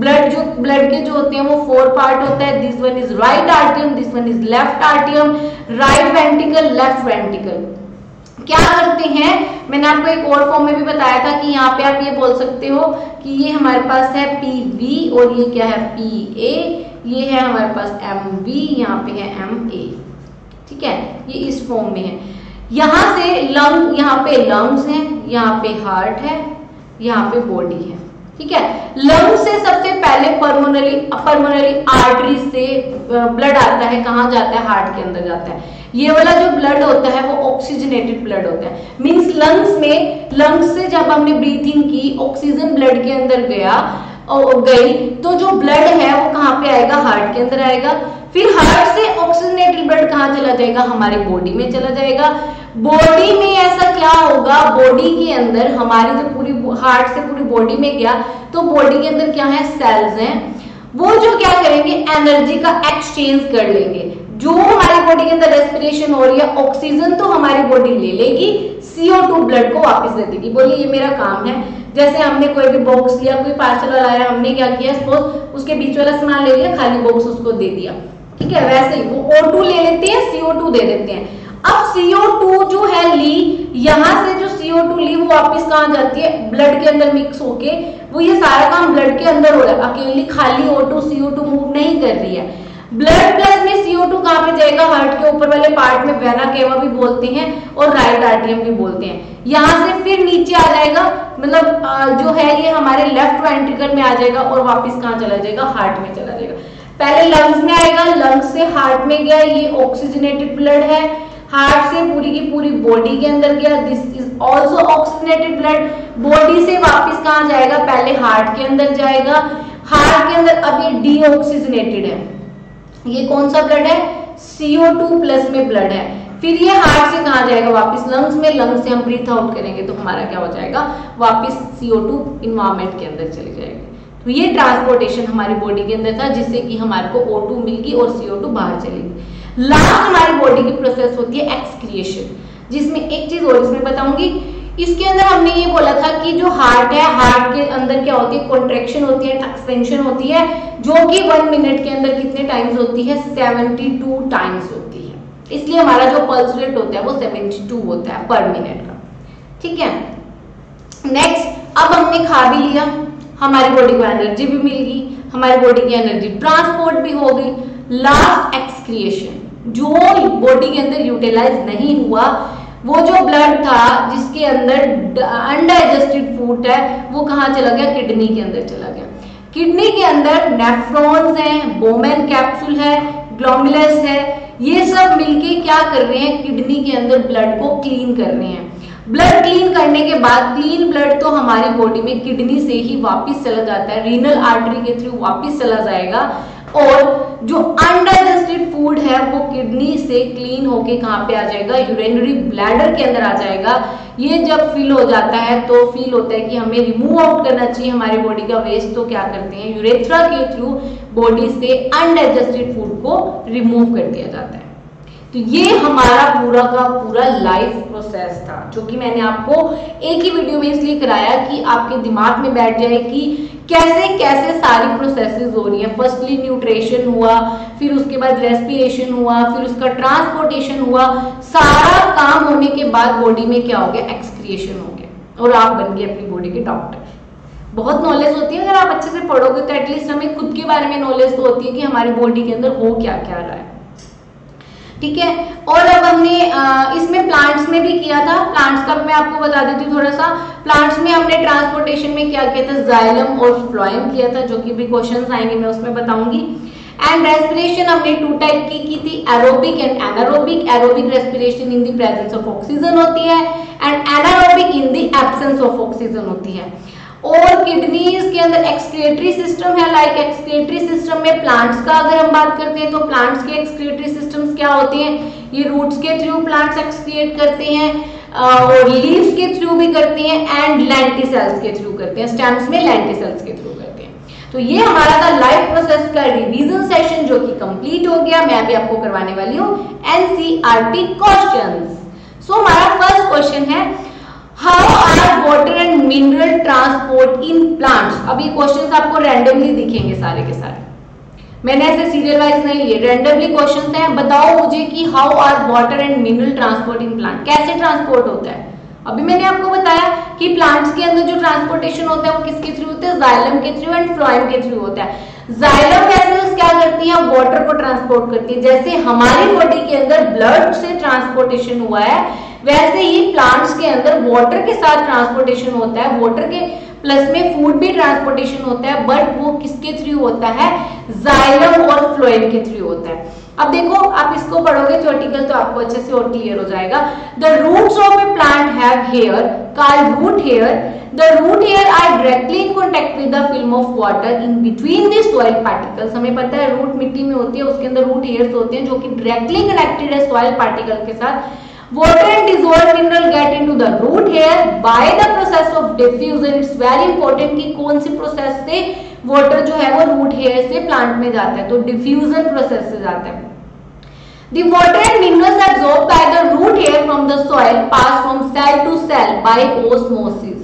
ब्लड के जो होते हैं वो 4 पार्ट होता है। This one is right आर्टियम, this one is left आर्टियम, right ventricle, left ventricle. क्या करते हैं, मैंने आपको एक और फॉर्म में भी बताया था कि यहाँ पे आप ये बोल सकते हो कि ये हमारे पास है PV और ये क्या है PA, ये है हमारे पास MV, यहाँ पे है MA। ठीक है, ये इस फॉर्म में है। यहां से लंग, यहाँ पे लंग्स हैं, यहाँ पे हार्ट है, यहाँ पे बॉडी है। ठीक है, लंग से सबसे पहले पर्मोनरी आर्टरी से ब्लड आता है, कहाँ जाता है, हार्ट के अंदर जाता है। ये वाला जो ब्लड होता है वो ऑक्सीजनेटेड ब्लड होता है, मींस लंग्स से जब हमने ब्रीथ इन की, ऑक्सीजन ब्लड के अंदर गई तो जो ब्लड है वो कहाँ पे आएगा, हार्ट के अंदर आएगा। फिर हार्ट से ऑक्सीजनेटेड ब्लड कहाँ चला जाएगा, हमारी बॉडी में चला जाएगा। बॉडी में ऐसा क्या होगा, बॉडी के अंदर हमारी जो पूरी हार्ट से पूरी बॉडी में गया तो बॉडी के अंदर क्या है, सेल्स हैं, वो जो क्या करेंगे, एनर्जी का एक्सचेंज कर लेंगे। जो हमारी बॉडी के अंदर रेस्पिरेशन हो रही है, ऑक्सीजन तो हमारी बॉडी ले लेगी, CO2 ब्लड को वापस दे देगी। बोलिए ये मेरा काम है। जैसे हमने कोई भी बॉक्स लिया, कोई पार्सल लाया, हमने क्या किया, सपोज उसके बीच वाला सामान ले लिया, खाली बॉक्स उसको दे दिया। ठीक है, वैसे ही वो O2 ले लेते हैं, CO2 दे देते हैं। अब CO2 जो है ली, यहां से जो CO2 ली वो वापस कहाँ जाती है, ब्लड के अंदर मिक्स होके, वो ये सारा काम ब्लड के अंदर हो रहा है, अकेली खाली O2 CO2 मूव नहीं कर रही है। ब्लड प्लस में CO2 कहाँ पे जाएगा, हार्ट के ऊपर वाले पार्ट में, वेना केवा भी बोलते हैं और राइट आर्टियम भी बोलते हैं। यहाँ से फिर नीचे आ जाएगा, मतलब जो है ये हमारे लेफ्ट वेंट्रिकल में आ जाएगा और वापस कहाँ चला जाएगा, हार्ट में चला जाएगा। पहले लंग्स में आएगा, लंग्स से हार्ट में गया, ये ऑक्सीजनेटेड ब्लड है, हार्ट से पूरी की पूरी बॉडी के अंदर गया, this is also oxygenated blood. Body से वापस कहाँ जाएगा, पहले हार्ट के अंदर जाएगा, हार्ट के अंदर अब ये डीऑक्सीजनेटेड है, ये कौन सा ब्लड है, CO2 प्लस में ब्लड है। फिर ये हार्ट से कहाँ जाएगा, वापस लंग्स में, लंग्स से हम ब्रीथ आउट करेंगे तो हमारा क्या हो जाएगा, वापस CO2 इन्वायरमेंट के अंदर चली जाएगी। तो ये ट्रांसपोर्टेशन हमारी बॉडी के अंदर था, जिससे कि हमारे को O2 मिल गई और CO2 बाहर चलेगी। लास्ट हमारी बॉडी की प्रोसेस होती है एक्सक्रिएशन, जिसमें एक चीज और इसमें बताऊंगी। इसके अंदर हमने ये बोला था कि जो हार्ट है, हार्ट के अंदर क्या होती है, कॉन्ट्रैक्शन होती है, एक्सपेंशन होती है, जो कि 1 मिनट के अंदर कितने टाइम्स होती है, 72 टाइम्स होती है। इसलिए हमारा जो पल्स रेट होता है वो 72 होता है पर मिनट का। ठीक है, नेक्स्ट, अब हमने खा भी लिया, हमारी बॉडी को एनर्जी भी मिल गई, हमारी बॉडी की एनर्जी ट्रांसपोर्ट भी हो गई। लास्ट एक्सक्रिएशन, जो बॉडी के अंदर यूटिलाइज नहीं हुआ, वो जो ब्लड था जिसके अंदर अनडाइजेस्टेड फूड है, वो कहाँ चला गया, किडनी के अंदर चला गया। किडनी के अंदर नेफ्रॉन्स हैं, बोमेन कैप्सूल है, ग्लोमेरुलस है, ये सब मिलके क्या कर रहे हैं, किडनी के अंदर ब्लड को क्लीन कर रहे हैं। ब्लड क्लीन करने के बाद क्लीन ब्लड तो हमारी बॉडी में किडनी से ही वापस चला जाता है, रीनल आर्टरी के थ्रू वापस चला जाएगा, और जो अनडाइजेस्टेड फूड है वो किडनी से क्लीन होके कहाँ पे आ जाएगा, यूरिनरी ब्लैडर के अंदर आ जाएगा। ये जब फील हो जाता है तो फील होता है कि हमें रिमूव आउट करना चाहिए हमारी बॉडी का वेस्ट, तो क्या करते हैं, यूरेथ्रा के थ्रू बॉडी से अनडाइजेस्टेड फूड को रिमूव कर दिया जाता है। तो ये हमारा पूरा का पूरा लाइफ प्रोसेस था, जो कि मैंने आपको एक ही वीडियो में इसलिए कराया कि आपके दिमाग में बैठ जाए कि कैसे कैसे सारी प्रोसेसेस हो रही हैं। फर्स्टली न्यूट्रिशन हुआ, फिर उसके बाद रेस्पिरेशन हुआ, फिर उसका ट्रांसपोर्टेशन हुआ, सारा काम होने के बाद बॉडी में क्या हो गया, एक्सक्रिएशन हो गया, और आप बन गए अपनी बॉडी के डॉक्टर। बहुत नॉलेज होती है, अगर आप अच्छे से पढ़ोगे तो एटलीस्ट हमें खुद के बारे में नॉलेज तो होती है कि हमारी बॉडी के अंदर हो क्या क्या रहा है। ठीक है, और अब हमने इसमें प्लांट्स में भी किया था, प्लांट्स का मैं आपको बता देती हूँ थोड़ा सा। प्लांट्स में हमने ट्रांसपोर्टेशन में क्या किया था, जाइलम और फ्लोएम किया था, जो कि भी क्वेश्चंस आएंगे मैं उसमें बताऊंगी। एंड रेस्पिरेशन हमने 2 टाइप की थी, aerobic and anaerobic. Aerobic respiration in the presence of oxygen होती है, and anaerobic in the absence of oxygen होती है। और किडनीज के अंदर एक्सक्रिएटरी सिस्टम है, लाइक एक्सक्रिएटरी सिस्टम में प्लांट्स का अगर हम बात करते हैं तो प्लांट्स के एक्सक्रिएटरी सिस्टम्स क्या होते हैं, ये रूट्स के थ्रू प्लांट्स एक्सक्रिएट करते हैं, और लीव्स के थ्रू भी करते हैं, एंड लेंटिसेल्स के थ्रू करते हैं, स्टेम्स में लेंटिसेल्स के थ्रू करते हैं। तो ये हमारा था लाइफ प्रोसेस का रिवीजन सेशन, जो कि कंप्लीट हो गया। मैं अभी आपको करवाने वाली हूँ NCERT क्वेश्चंस। सो हमारा फर्स्ट क्वेश्चन है, how are water and mineral transport in plants. अब ये क्वेश्चंस आपको रैंडमली दिखेंगे सारे के सारे, मैंने ऐसे सीरियल वाइज नहीं लिए, रैंडमली क्वेश्चंस हैं। बताओ मुझे कि how are water and mineral transport in plant, कैसे ट्रांसपोर्ट होता है। अभी मैंने आपको बताया कि प्लांट्स के अंदर जो ट्रांसपोर्टेशन होता है वो किसके थ्रू होता है, जाइलम के थ्रू एंड फ्लोएम के थ्रू होता है। जाइलम वेसल्स क्या करती हैं, वाटर को ट्रांसपोर्ट करती है। जैसे हमारी बॉडी के अंदर ब्लड से ट्रांसपोर्टेशन हुआ है, वैसे ही प्लांट्स के अंदर वाटर के साथ ट्रांसपोर्टेशन होता है, वाटर के प्लस में फूड भी ट्रांसपोर्टेशन होता है, बट वो किसके थ्रू होता है, जाइलम और फ्लोएम के थ्रू होता है। अब देखो, आप इसको पढ़ोगे थ्योरेटिकल तो आपको अच्छे से और क्लियर हो जाएगा। The roots of a plant have hair called root hair. The root hair are directly in contact with the film of water in between the soil particles. हमें पता है रूट मिट्टी में होती है, उसके अंदर रूट हेयर्स होते हैं जो कि डायरेक्टली कनेक्टेड है सॉइल पार्टिकल के साथ। Water and dissolved mineral get into the root hair by the process of diffusion. It's very important कि कौन सी प्रोसेस से वाटर जो है वो रूट हेयर से प्लांट में जाता है, तो डिफ्यूजन प्रोसेस से जाता है। The water and minerals absorbed by the root hair from the soil pass from cell to cell by osmosis.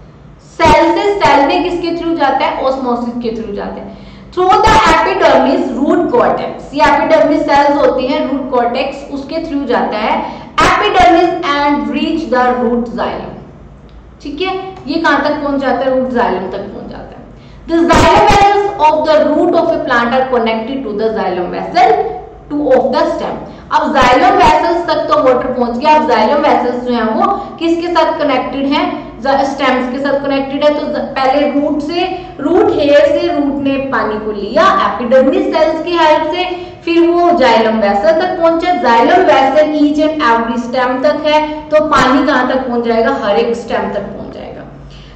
Cell से सेल में किसके थ्रू जाता है, ऑस्मोसिस के थ्रू जाता है। Through the epidermis, root cortex, ये एपिडर्मिस सेल्स होती हैं, रूट कॉर्टेक्स उसके थ्रू जाता है epidermis and reach the root xylem. ठीक है, ये कहां तक पहुंच जाता है, रूट जाइलम तक पहुंच जाता है। The xylem vessels of the root of a plant are connected to the xylem vessel of the stem. अब जाइलम वेसल्स तक तो वाटर पहुंच गया, अब जाइलम वेसल्स जो हैं वो किसके साथ कनेक्टेड हैं, स्टेम्स के साथ कनेक्टेड है। तो पहले रूट से, रूट हेयर से रूट ने पानी को लिया एपिडर्मिस सेल्स की हेल्प से, फिर वो जाइलम वेसल तक पहुंचा। Xylem vessel each and every stem तक है, तो पानी कहां तक पहुंच जाएगा, हर एक स्टेम तक पहुंच जाएगा।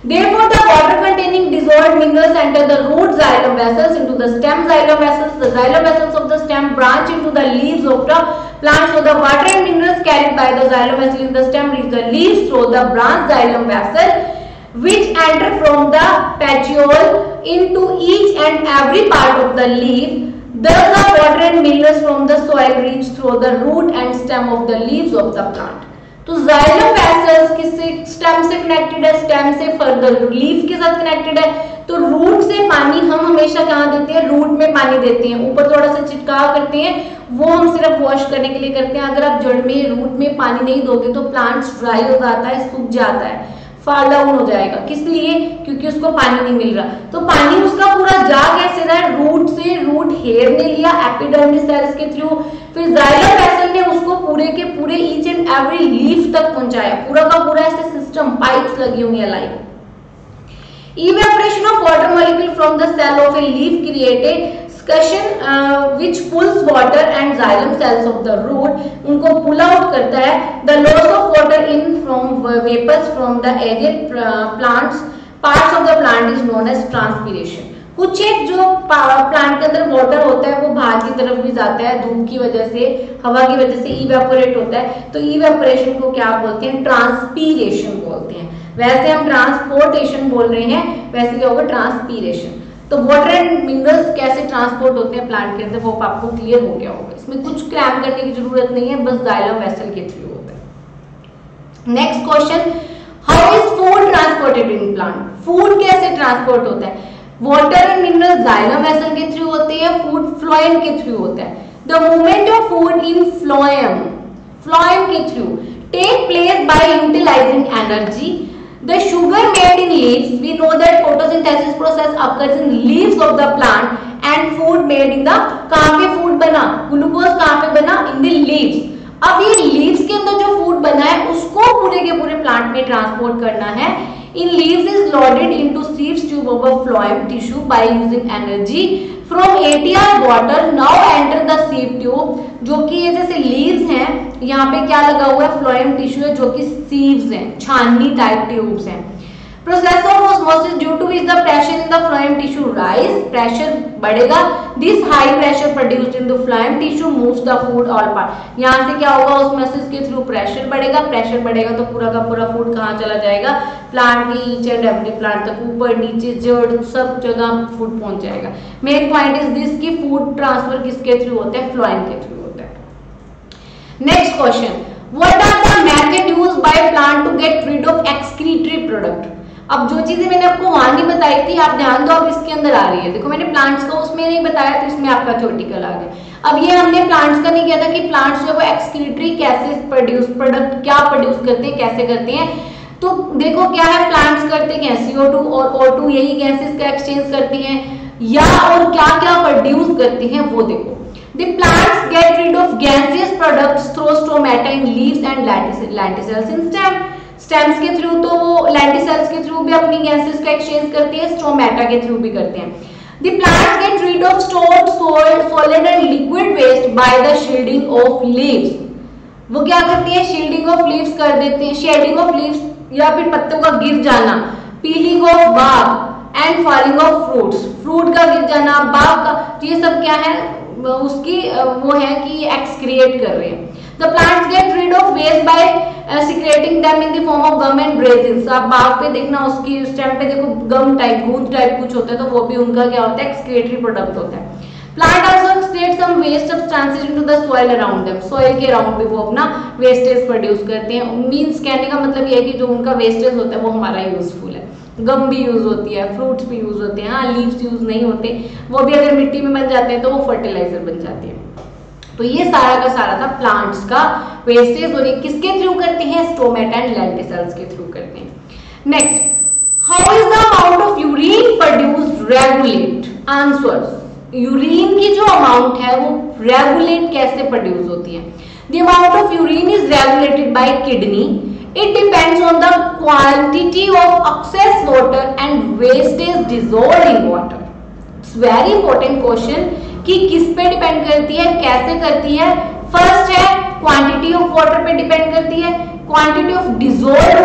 Therefore, the water containing dissolved minerals enter the root xylem vessels into the stem xylem vessels. The xylem vessels of the stem branch into the leaves of the plant. So the water and minerals carried by the xylem vessel in the stem reach the leaves through the branch xylem vessel, which enter from the petiole into each and every part of the leaf. Thus, the water and minerals from the soil reach through the root and stem of the leaves of the plant. तो xylem vessels किससे, stem से connected है, stem से further leaf के साथ connected है। तो root से पानी हम हमेशा कहाँ देते हैं, रूट में पानी देते हैं, ऊपर थोड़ा सा छिड़काव करते हैं, वो हम सिर्फ वॉश करने के लिए करते हैं। अगर आप जड़ में रूट में पानी नहीं दोगे तो प्लांट्स ड्राई हो जाता है, सूख जाता है, फॉल डाउन हो जाएगा। किस लिए, क्योंकि उसको पानी नहीं मिल रहा। तो पानी उसका पूरा जा कैसे रहा है, रूट से, रूट हेयर ने लिया एपिडर्मिस सेल्स के थ्रू, फिर जाइलम वेसल ने उसको पूरे के पूरे ईच एंड एवरी लीफ तक पहुंचाया, पूरा का पूरा ऐसे सिस्टम, पाइप्स लगी हुई है like. Evaporation of water molecule from the cell of a leaf created suction which pulls water and xylem cells of the root, उनको pull out करता है। The loss of water in from vapors from the aerial plants parts of the plant is known as transpiration। कुछ एक जो plant के अंदर water होता है वो बाहर की तरफ भी जाता है, धूप की वजह से, हवा की वजह से इवेपोरेट होता है। तो इवेपोरेशन को क्या बोलते हैं, ट्रांसपीरेशन बोलते हैं। वैसे हम ट्रांसपोर्टेशन बोल रहे हैं, वैसे क्या होगा, ट्रांसपीरेशन। तो वाटर एंड मिनरल्स कैसे ट्रांसपोर्ट होते हैं प्लांट के अंदर, वो आपको क्लियर हो गया होगा। इसमें कुछ क्रैम करने की जरूरत नहीं है, बस जाइलम वेसल के थ्रू होता है। Next question, how is food transported in plant. Food कैसे ट्रांसपोर्ट होता है, water and mineral xylem vessel के थ्रू होते हैं, फूड फ्लोएम के थ्रू होता है। The movement of food in phloem के through take place by utilizing energy. The sugar made in leaves, we know that photosynthesis process occurs in leaves of the plant and food made in the, कहाँ पे food बना, glucose कहाँ पे बना, in the leaves। अब ये leaves के अंदर जो food बना है उसको पूरे के पूरे plant में ट्रांसपोर्ट करना है। In leaves is loaded into sieves tube of a phloem tissue by using energy from ATR water now enter the sieve tube, जो कि ये जैसे leaves हैं, यहाँ पे क्या लगा हुआ है, फ्लोएम टिश्यू है, जो कि सीव्स हैं, छाननी टाइप ट्यूब्स हैं। Process of osmosis due to which the pressure in the phloem tissue rise, pressure बढ़ेगा। This high pressure produced in the phloem tissue moves the food all part. यहाँ से क्या होगा, ऑस्मोसिस के through pressure बढ़ेगा, pressure बढ़ेगा तो पूरा का पूरा फूड कहाँ चला जाएगा, प्लांट के ईच एंड एवरी प्लांट तक, ऊपर नीचे जड़ सब जगह फूड पहुंच जाएगा। मेन पॉइंट इज दिस की फूड ट्रांसफर किसके थ्रू होता है, फ्लोएम के through. Next question, what are the method used by plant to get rid of excretory product। अब जो चीजें मैंने आपको वहां नहीं बताई थी, आप ध्यान दो, अब इसके अंदर आ रही है। देखो मैंने प्लांट्स का उसमें नहीं बताया, तो इसमें आपका थ्योरेटिकल आ गया। अब ये हमने प्लांट्स का नहीं किया था कि प्लांट्स जो है एक्सक्रीटरी कैसे प्रोडक्ट क्या प्रोड्यूस करते हैं, कैसे करते हैं। तो देखो क्या है, प्लांट्स करते हैं CO2 और O2 यही गैसेस का एक्सचेंज करती हैं, या और क्या क्या प्रोड्यूस करती हैं वो देखो। The plants get rid of gaseous products through stomata in leaves and lenticels in stem। Stems के थ्रू तो वो lenticels के थ्रू भी अपनी गैसेस का एक्सचेंज करती है, स्टोमेटा के थ्रू भी करते हैं। The plants get rid of stored solid and liquid waste by the shielding of leaves। वो क्या करती है, शील्डिंग ऑफ लीव्स कर देते हैं, शेडिंग ऑफ लीव्स या फिर पत्तों का गिर जाना, peeling of bark and falling of fruits, fruit का गिर जाना, बाग का, ये सब क्या है, उसकी वो है कि एक्सक्रिएट कर रहे हैं। The plants get rid of waste by secreting them in the form of gum and resins। आप बाग पे देखना, उसकी स्टेम पे देखो गम टाइप, गूंद टाइप कुछ होता है, तो वो भी उनका क्या होता है, एक्सक्रिएटरी प्रोडक्ट होता है। Plant also excrete some waste substances into the soil around them। soil के अराउंड भी वो अपना वेस्टेज प्रोड्यूस करते हैं। मीन्स कहने का मतलब ये है कि जो उनका वेस्टेज होता है वो हमारा यूजफुल है। गम भी यूज होती है, फ्रूट्स भी यूज होते हैं, हाँ लीव्स यूज नहीं होते, वो भी अगर मिट्टी में बन जाते हैं तो वो फर्टिलाइजर बन जाते हैं। तो ये सारा का सारा था प्लांट्स का वेस्टेज, और ये किसके थ्रू करते हैं, स्टोमेटा एंड लेंटिसल्स के थ्रू करते हैं। Next, how is the amount of urine produced regulate. Answers, urine की जो अमाउंट है वो रेगुलेट कैसे प्रोड्यूस होती है। The amount of urine is regulated by kidney. It depends on the quantity of excess water and wastage dissolved in water। It's very important question कि किस पे डिपेंड करती है, कैसे करती है। फर्स्ट है क्वांटिटी ऑफ वाटर पे डिपेंड करती है, क्वांटिटी ऑफ डिसॉल्व्ड वाटर पे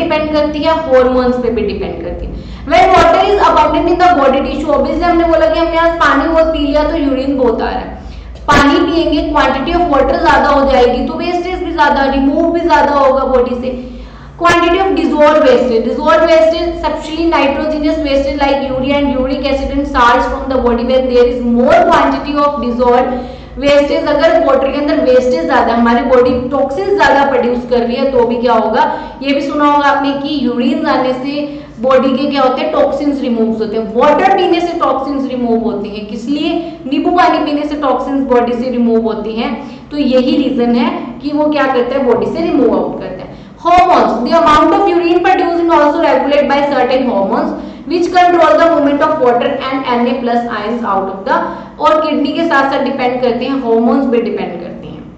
डिपेंड करती है, हॉर्मोन्स पे भी डिपेंड करती है। When water is abundant in the body tissue, obviously हमने बोला कि हमने आज पानी बहुत पी लिया तो यूरिन बहुत आ रहा है। पानी पिएंगे, क्वांटिटी ऑफ वाटर ज्यादा हो जाएगी तो वेस्टेज भी ज्यादा, रिमूव भी ज्यादा होगा बॉडी से। Quantity of dissolve wastage specially nitrogenous wastage like urea and uric acid and salts from the body where there is more quantity of dissolve wastage. अगर वाटर के अंदर वेस्टेज ज्यादा, हमारी बॉडी टॉक्सिन ज्यादा प्रोड्यूस कर रही है तो भी क्या होगा, ये भी सुना होगा आपने कि यूरिन आने से बॉडी के क्या होते हैं, टॉक्सिन्स रिमूव होते हैं। वाटर पीने से टॉक्सिन्स रिमूव होती हैं, किस लिए, नींबू पानी पीने से टॉक्सिन्स बॉडी से रिमूव होती हैं, तो यही रीजन है कि वो क्या करते हैं, बॉडी से रिमूव आउट करते हैं। Hormones, the amount of urine produced is also regulated by certain hormones which control the movement of water and Na plus ions out of the, और किडनी के साथ साथ डिपेंड करते हैं, हॉर्मोन्स पे डिपेंड करते हैं,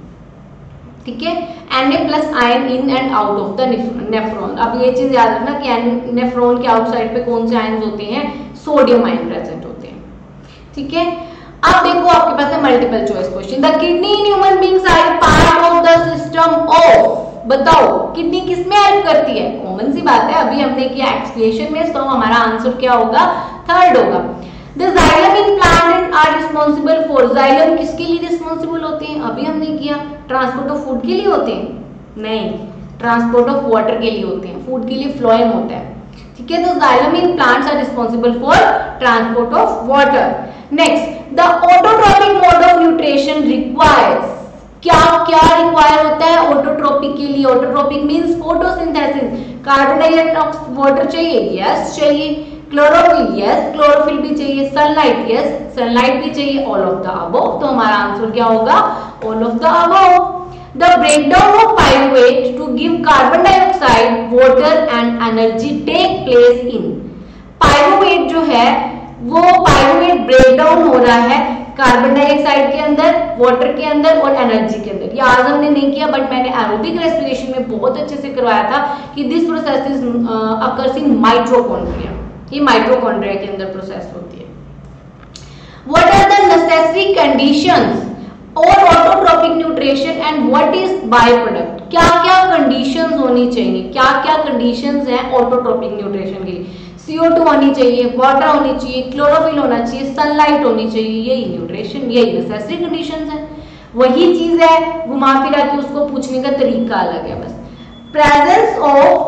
ठीक है। Na plus ion in and out of the nephron. अब ये चीज याद रखना कि नेफ्रॉन के आउटसाइड पे कौन से आयन्स होते हैं, सोडियम आयन प्रेजेंट होते हैं, ठीक है। अब देखो आपके पास है multiple choice question. The kidney in human beings are part of the system of, बताओ किडनी किसमें हेल्प करती है, कॉमन सी बात है, अभी हमने किया एक्सप्लेनेशन में, तो हमारा आंसर क्या होगा, थर्ड होगा। The xylem in plant are responsible for, xylem किसके लिए रिस्पॉन्सिबल होते हैं, अभी हमने किया, ट्रांसपोर्ट ऑफ फूड के लिए होते हैं, नहीं, ट्रांसपोर्ट ऑफ वाटर के लिए होते हैं, फूड के लिए फ्लोएम होता है, ठीक है। तो xylem in plants are responsible for transport of water. Next, the autotrophic mode of nutrition requires, क्या क्या रिक्वायर होता है ऑटोट्रोपिक के लिए, autotrophic means photosynthesis, carbon dioxide, water चाहिए, यस चाहिए, क्लोरोफिल, यस क्लोरोफिल भी चाहिए, सनलाइट, यस सनलाइट भी चाहिए, ऑल ऑफ द अबव। तो हमारा आंसर क्या होगा, all of the above. The breakdown of pyruvate to give carbon dioxide, water and energy take place in, pyruvate जो है वो पाइरुवेट ब्रेकडाउन हो रहा है कार्बन डाइऑक्साइड के अंदर, वाटर के अंदर और एनर्जी के अंदर। ये आज हमने नहीं किया, बट मैंने एरोबिक रेस्पिरेशन में बहुत अच्छे से करवाया था कि this process is occurs in mitochondria, ये माइटोकॉन्ड्रिया के अंदर प्रोसेस होती है। What are the necessary conditions और autotrophic nutrition and what is by product, क्या क्या कंडीशंस होनी चाहिए, क्या क्या कंडीशंस हैं ऑटोट्रोपिक न्यूट्रिशन के लिए, CO2 होनी चाहिए, वाटर होनी चाहिए, क्लोरोफिल होना चाहिए, सनलाइट होनी चाहिए, यही न्यूट्रिशन, यही नेसेसरी कंडीशंस है। वही चीज है, घुमा फिरा के उसको पूछने का तरीका अलग है बस। Presence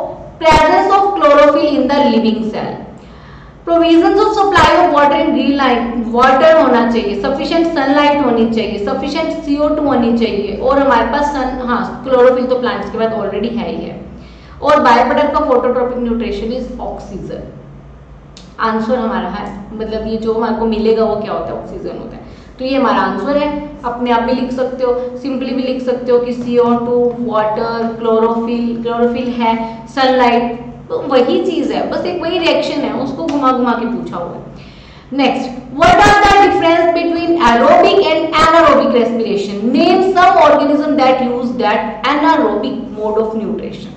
of chlorophyll in the living cell, provisions of supply of water in green light, water होना चाहिए, सफिशिएंट सनलाइट होनी चाहिए, सफिशिएंट CO2 होनी चाहिए, और हमारे पास क्लोरोफिल तो प्लांट्स के बाद ऑलरेडी है ही है। और by product of autotrophic nutrition is oxygen. Answer हमारा है, मतलब ये जो हमारे को मिलेगा वो क्या होता है, ऑक्सीजन होता है। तो ये हमारा आंसर है, अपने आप भी लिख सकते हो, सिंपली भी लिख सकते हो कि CO2, वाटर, क्लोरोफिल है, सनलाइट, तो वही चीज है, बस एक वही रिएक्शन है, उसको घुमा घुमा के पूछा हुआ है। Next, what are the difference between aerobic and anaerobic respiration, name some organism that use that anaerobic mode of nutrition.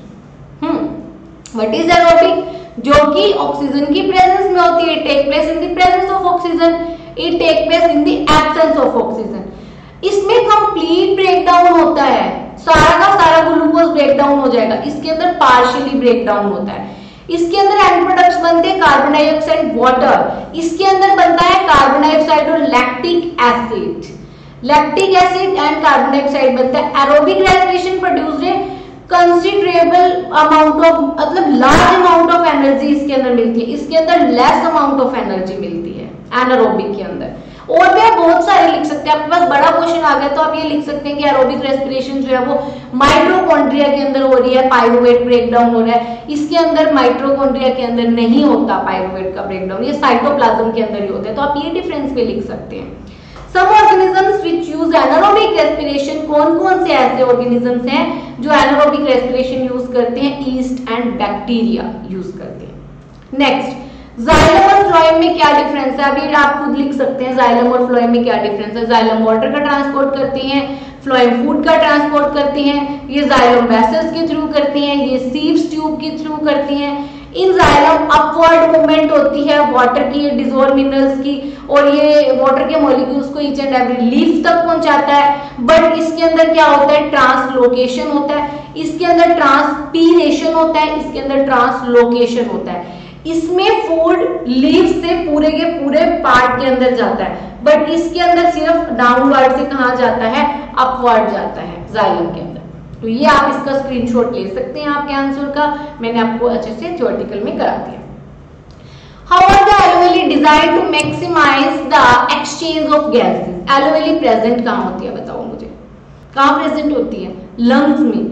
What is aerobic, जो कि ऑक्सीजन की प्रेजेंस में होती है, take place in the presence of oxygen, it take place in the absence of oxygen. इसमें complete breakdown होता है, सारा का सारा ग्लूकोज ब्रेकडाउन हो जाएगा, इसके अंदर पार्शियली ब्रेकडाउन होता है। इसके अंदर एंड प्रोडक्ट्स बनते हैं कार्बन डाइऑक्साइड, वाटर, इसके अंदर बनता है कार्बन डाइऑक्साइड और lactic acid, lactic acid and carbon dioxide बनता है। एरोबिक रेस्पिरेशन प्रोड्यूस्ड है कंसिडरेबल अमाउंट ऑफ, मतलब लार्ज अमाउंट ऑफ एनर्जी इसके अंदर मिलती है, इसके अंदर लेस अमाउंट ऑफ एनर्जी मिलती है एनारोबिक के अंदर। और भी आप बहुत सारे लिख सकते हैं, आपके पास बड़ा क्वेश्चन आ गया तो आप ये लिख सकते हैं कि एरोबिक रेस्पिरेशन जो है वो माइटोकॉन्ड्रिया के अंदर हो रही है, पाइरुवेट ब्रेकडाउन हो रहा है, इसके अंदर माइटोकॉन्ड्रिया के अंदर नहीं होता पाइरुवेट का ब्रेकडाउन, ये साइटोप्लाज्म के अंदर ही होता है, तो आप ये डिफरेंस भी लिख सकते हैं। Some organisms which use anaerobic respiration, कौन कौन से ऐसे ऑर्गेनिजम्स हैं जो एनारोबिक रेस्पिरेशन यूज करते हैं, ईस्ट एंड बैक्टीरिया यूज करते हैं। नेक्स्ट, जाइलम और फ्लोएम में क्या डिफरेंस है, अभी आप खुद लिख सकते हैं जाइलम और फ्लोएम में क्या डिफरेंस है। जाइलम वाटर का ट्रांसपोर्ट करती हैं, फ्लोएम फूड का ट्रांसपोर्ट करती हैं, ये जाइलम वेसल्स के थ्रू करती हैं, ये सीव्स ट्यूब के थ्रू करती हैं, इन जाइलम अपवर्ड मूवमेंट होती है वाटर की, डिसॉल्व मिनरल्स की, और ये वाटर के मॉलिक्यूल्स को ईच एंड एवरी लीफ तक पहुंचाता है। बट इसके अंदर क्या होता है, ट्रांसलोकेशन होता है, इसके अंदर ट्रांसपीरेशन होता है, इसके अंदर ट्रांसलोकेशन होता है। इसमें फूड लीफ से पूरे के पूरे पार्ट के अंदर जाता है, बट इसके अंदर सिर्फ डाउनवर्ड से कहा जाता है, अपवर्ड जाता है जाइलम के अंदर। तो ये आप इसका स्क्रीनशॉट ले सकते हैं आपके आंसर का, मैंने आपको अच्छे से थ्योरेटिकल में करा दिया। How are the alveoli designed to maximize the exchange of gases? Alveoli present कहाँ होती है बताओ मुझे, कहाँ प्रेजेंट होती है? लंग्स में,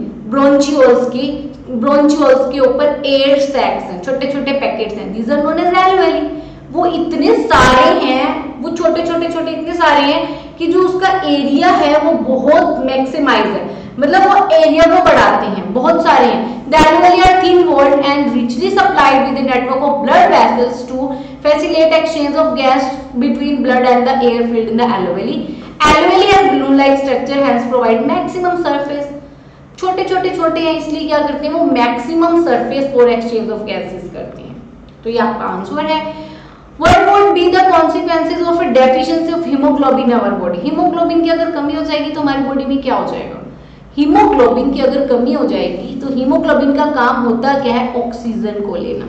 ब्रोंचियोल्स के ऊपर एयर सैक्स हैं, छोटे छोटे पैकेट्स हैं, these are known as alveoli। वो इतने सारे हैं, वो छोटे छोटे छोटे इतने सारे हैं कि जो उसका एरिया है वो बहुत मैक्सिमाइज है, मतलब वो एरिया को बढ़ाते हैं, बहुत सारे हैं। The alveoli are thin-walled and richly supplied with a network of blood vessels to facilitate exchange of gas between blood and the air filled in the alveoli. Alveoli has balloon-like structure, hence provide maximum surface. छोटे छोटे छोटे हैं इसलिए क्या करते हैं, वो maximum surface for exchange of gases करते हैं। तो ये आपका आंसर है। What would be the consequences of a deficiency of hemoglobin in our body? Haemoglobin की अगर कमी हो जाएगी तो हमारी बॉडी में क्या हो जाएगा? हीमोग्लोबिन की अगर कमी हो जाएगी तो हीमोग्लोबिन का काम होता क्या है, ऑक्सीजन को लेना,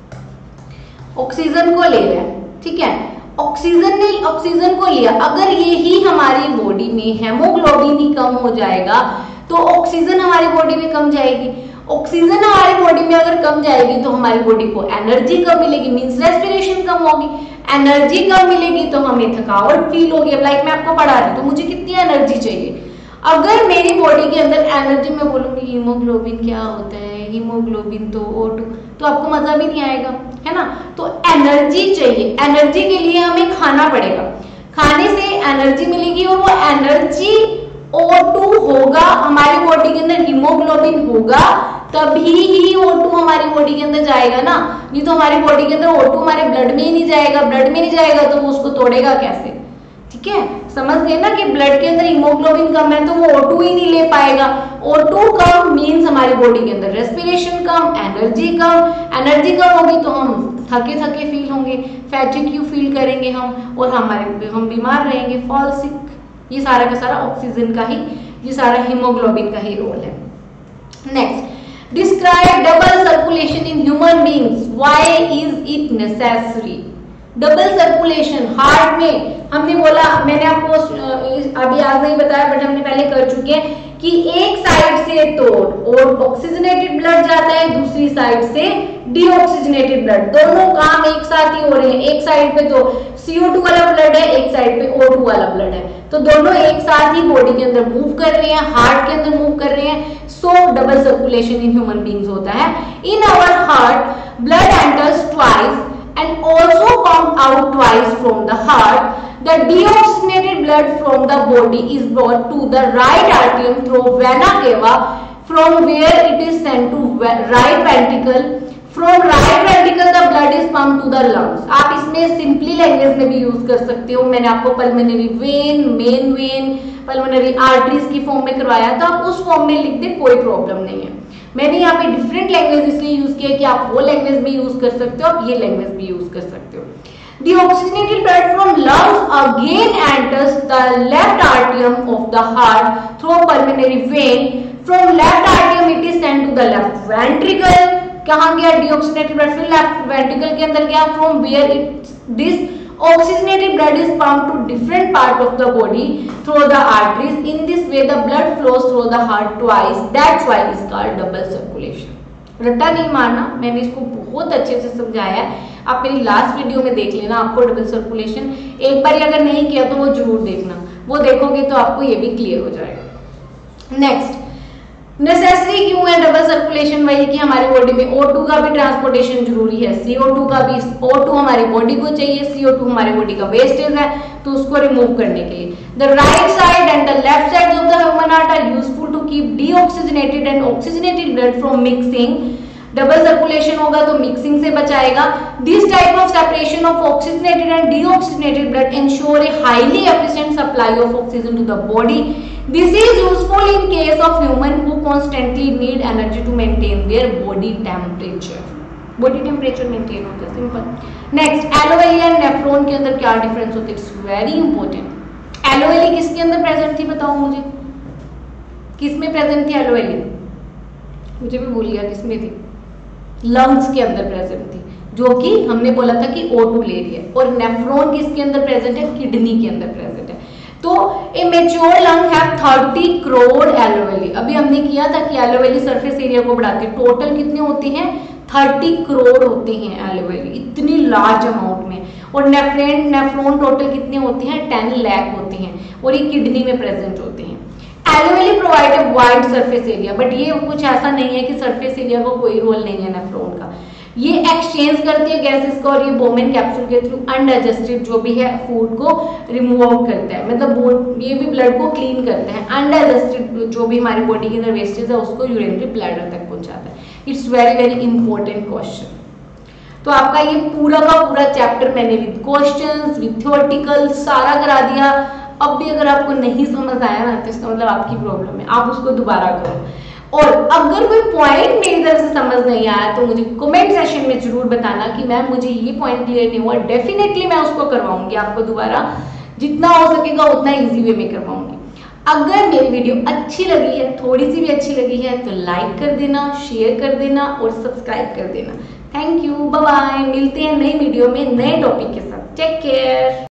ऑक्सीजन को ले रहा है, ठीक है। ऑक्सीजन ने ऑक्सीजन को लिया, अगर यही हमारी बॉडी में हेमोग्लोबिन ही कम हो जाएगा तो ऑक्सीजन हमारी बॉडी में कम जाएगी। ऑक्सीजन हमारी बॉडी में अगर कम जाएगी तो हमारी बॉडी को एनर्जी कम मिलेगी, मींस रेस्पिरेशन कम होगी। एनर्जी कम मिलेगी तो हमें थकावट फील होगी। अब लाइक मैं आपको पढ़ा रही हूँ तो मुझे कितनी एनर्जी चाहिए, अगर मेरी बॉडी के अंदर एनर्जी में बोलूंगी हीमोग्लोबिन क्या होता है, हीमोग्लोबिन तो O2, तो आपको मजा भी नहीं आएगा, है ना। तो एनर्जी चाहिए, एनर्जी के लिए हमें खाना पड़ेगा, खाने से एनर्जी मिलेगी और वो एनर्जी O2 होगा, हमारी बॉडी के अंदर हीमोग्लोबिन होगा तभी ही O2 हमारी बॉडी के अंदर जाएगा ना, नहीं तो हमारी बॉडी के अंदर O2 हमारे ब्लड में ही नहीं जाएगा, ब्लड में नहीं जाएगा तो वो उसको तोड़ेगा कैसे, ठीक है। समझ गए ना कि ब्लड के अंदर हीमोग्लोबिन कम है तो वो O2 ही नहीं ले पाएगा। O2 कम मींस हमारी बॉडी के अंदर रेस्पिरेशन कम, एनर्जी कम, एनर्जी कम होगी तो हम थके थके फील होंगे, फैटिग फील करेंगे हम, और हम बीमार रहेंगे, फॉल सिक। ये सारा का सारा ऑक्सीजन का ही, ये सारा हीमोग्लोबिन का ही रोल है। Next, describe double circulation in human beings, why is it necessary? Double circulation heart में हमने बोला, मैंने आपको अभी आज नहीं बताया बट हमने पहले कर चुके हैं कि एक साइड से तो और ऑक्सीजनेटेड ब्लड जाता है, दूसरी साइड से डीऑक्सीजनेटेड ब्लड, दोनों काम एक साथ ही हो रहे हैं। एक साइड पे तो CO2 वाला ब्लड है, एक साइड पे O2 वाला ब्लड है, तो दोनों एक साथ ही बॉडी के अंदर मूव कर रहे हैं, हार्ट के अंदर मूव कर रहे हैं। So double circulation in human beings होता है। In our heart blood enters twice and also come out twice from the heart. The deoxygenated blood from the body is brought to the right atrium through vena cava, from where it is sent to right ventricle. From right ventricle the blood is pumped to the lungs. आप इसमें simply language में भी use कर सकते हो। मैंने आपको pulmonary vein, main vein, pulmonary arteries की फॉर्म में करवाया था, आप उस फॉर्म में लिख दे, कोई प्रॉब्लम नहीं है। मैंने यहाँ पे डिफरेंट लैंग्वेज इसलिए यूज किया कि आप वो लैंग्वेज भी यूज कर सकते हो, आप ये लैंग्वेज भी यूज कर सकते हो। The oxygenated blood from lungs again enters the left atrium of the heart through pulmonary vein. From left atrium it is sent to the left ventricle. कहाँ गया deoxygenated blood? फिर left ventricle के अंदर गया, from where this oxygenated blood is pumped to different part of the body through the arteries. In this way the blood flows through the heart twice. That's why it is called double circulation. रट्टा नहीं मारना, मैंने इसको बहुत अच्छे से समझाया है, आप मेरी लास्ट वीडियो में देख लेना। आपको डबल सर्कुलेशन एक बार अगर नहीं किया तो वो जरूर देखना, वो देखोगे तो आपको ये भी क्लियर हो जाएगा। नेक्स्ट, नेसेसरी क्यों है डबल सर्कुलेशन? वही कि हमारी बॉडी में O2 का भी ट्रांसपोर्टेशन जरूरी है, CO2 का भी। O2 हमारी बॉडी को चाहिए, CO2 हमारी बॉडी का वेस्टेज है, तो उसको रिमूव करने के लिए the right side and the left side of the human heart are useful to keep deoxygenated and oxygenated blood from mixing. Double circulation होगा तो मिक्सिंग से बचाएगा। This type of separation of oxygenated and deoxygenated blood ensure a highly efficient supply of oxygen to the body. This is useful in case of human who constantly need energy to maintain their body temperature. Body temperature maintain होता है, simple. Next, alveoli and nephron के अंदर क्या difference होता है? It's very important. एलोवेली किसके अंदर present थी, बताओ मुझे, किस में प्रेजेंट थी एलोवेली? मुझे भी भूल गया किस में थी। लंग्स के अंदर प्रेजेंट थी, जो कि हमने बोला था कि O2 ले रही है। और नेफ्रॉन किसके अंदर प्रेजेंट है? किडनी के अंदर प्रेजेंट है। तो a mature lung have 30 crore alveoli. अभी हमने किया था कि एलोवेली सरफेस एरिया को बढ़ाती है। टोटल कितने होते हैं? 30 करोड़ होते हैं एलोवेली, इतनी लार्ज अमाउंट में। और नेफ्रॉन टोटल कितने होते हैं? 10 लाख होते हैं, और ये किडनी में प्रेजेंट होते हैं। Alveoli provide a wide surface area, but ये कुछ ऐसा नहीं है कि सरफेस एरिया का कोई रोल नहीं है नेफ्रॉन का। ये एक्सचेंज करती है गैसेस का, और ये बोमेन कैप्सूल के थ्रू अनडाइजेस्टेड जो भी है फूड को रिमूव आउट करता है, मतलब ये भी ब्लड को क्लीन करते हैं। अनडाइजेस्टेड जो भी हमारी बॉडी के अंदर वेस्टेज है उसको यूरिनरी ब्लैडर तक पहुंचाता है। It's very very important question. तो आपका ये पूरा का पूरा चैप्टर मैंने विद क्वेश्चंस विद थ्योरेटिकल सारा करा दिया। अब भी अगर आपको नहीं समझ आया ना तो इसका मतलब आपकी प्रॉब्लम है, आप उसको दोबारा करो। और अगर कोई पॉइंट मेरी तरफ से समझ नहीं आया तो मुझे कमेंट सेशन में जरूर बताना कि मैम मुझे ये पॉइंट क्लियर नहीं हुआ। डेफिनेटली मैं उसको करवाऊंगी आपको दोबारा, जितना हो सकेगा उतना इजी वे में करवाऊंगी। अगर मेरी वीडियो अच्छी लगी है, थोड़ी सी भी अच्छी लगी है, तो लाइक कर देना, शेयर कर देना और सब्सक्राइब कर देना। Thank you, bye bye. मिलते हैं नई वीडियो में नए टॉपिक के साथ। Take care.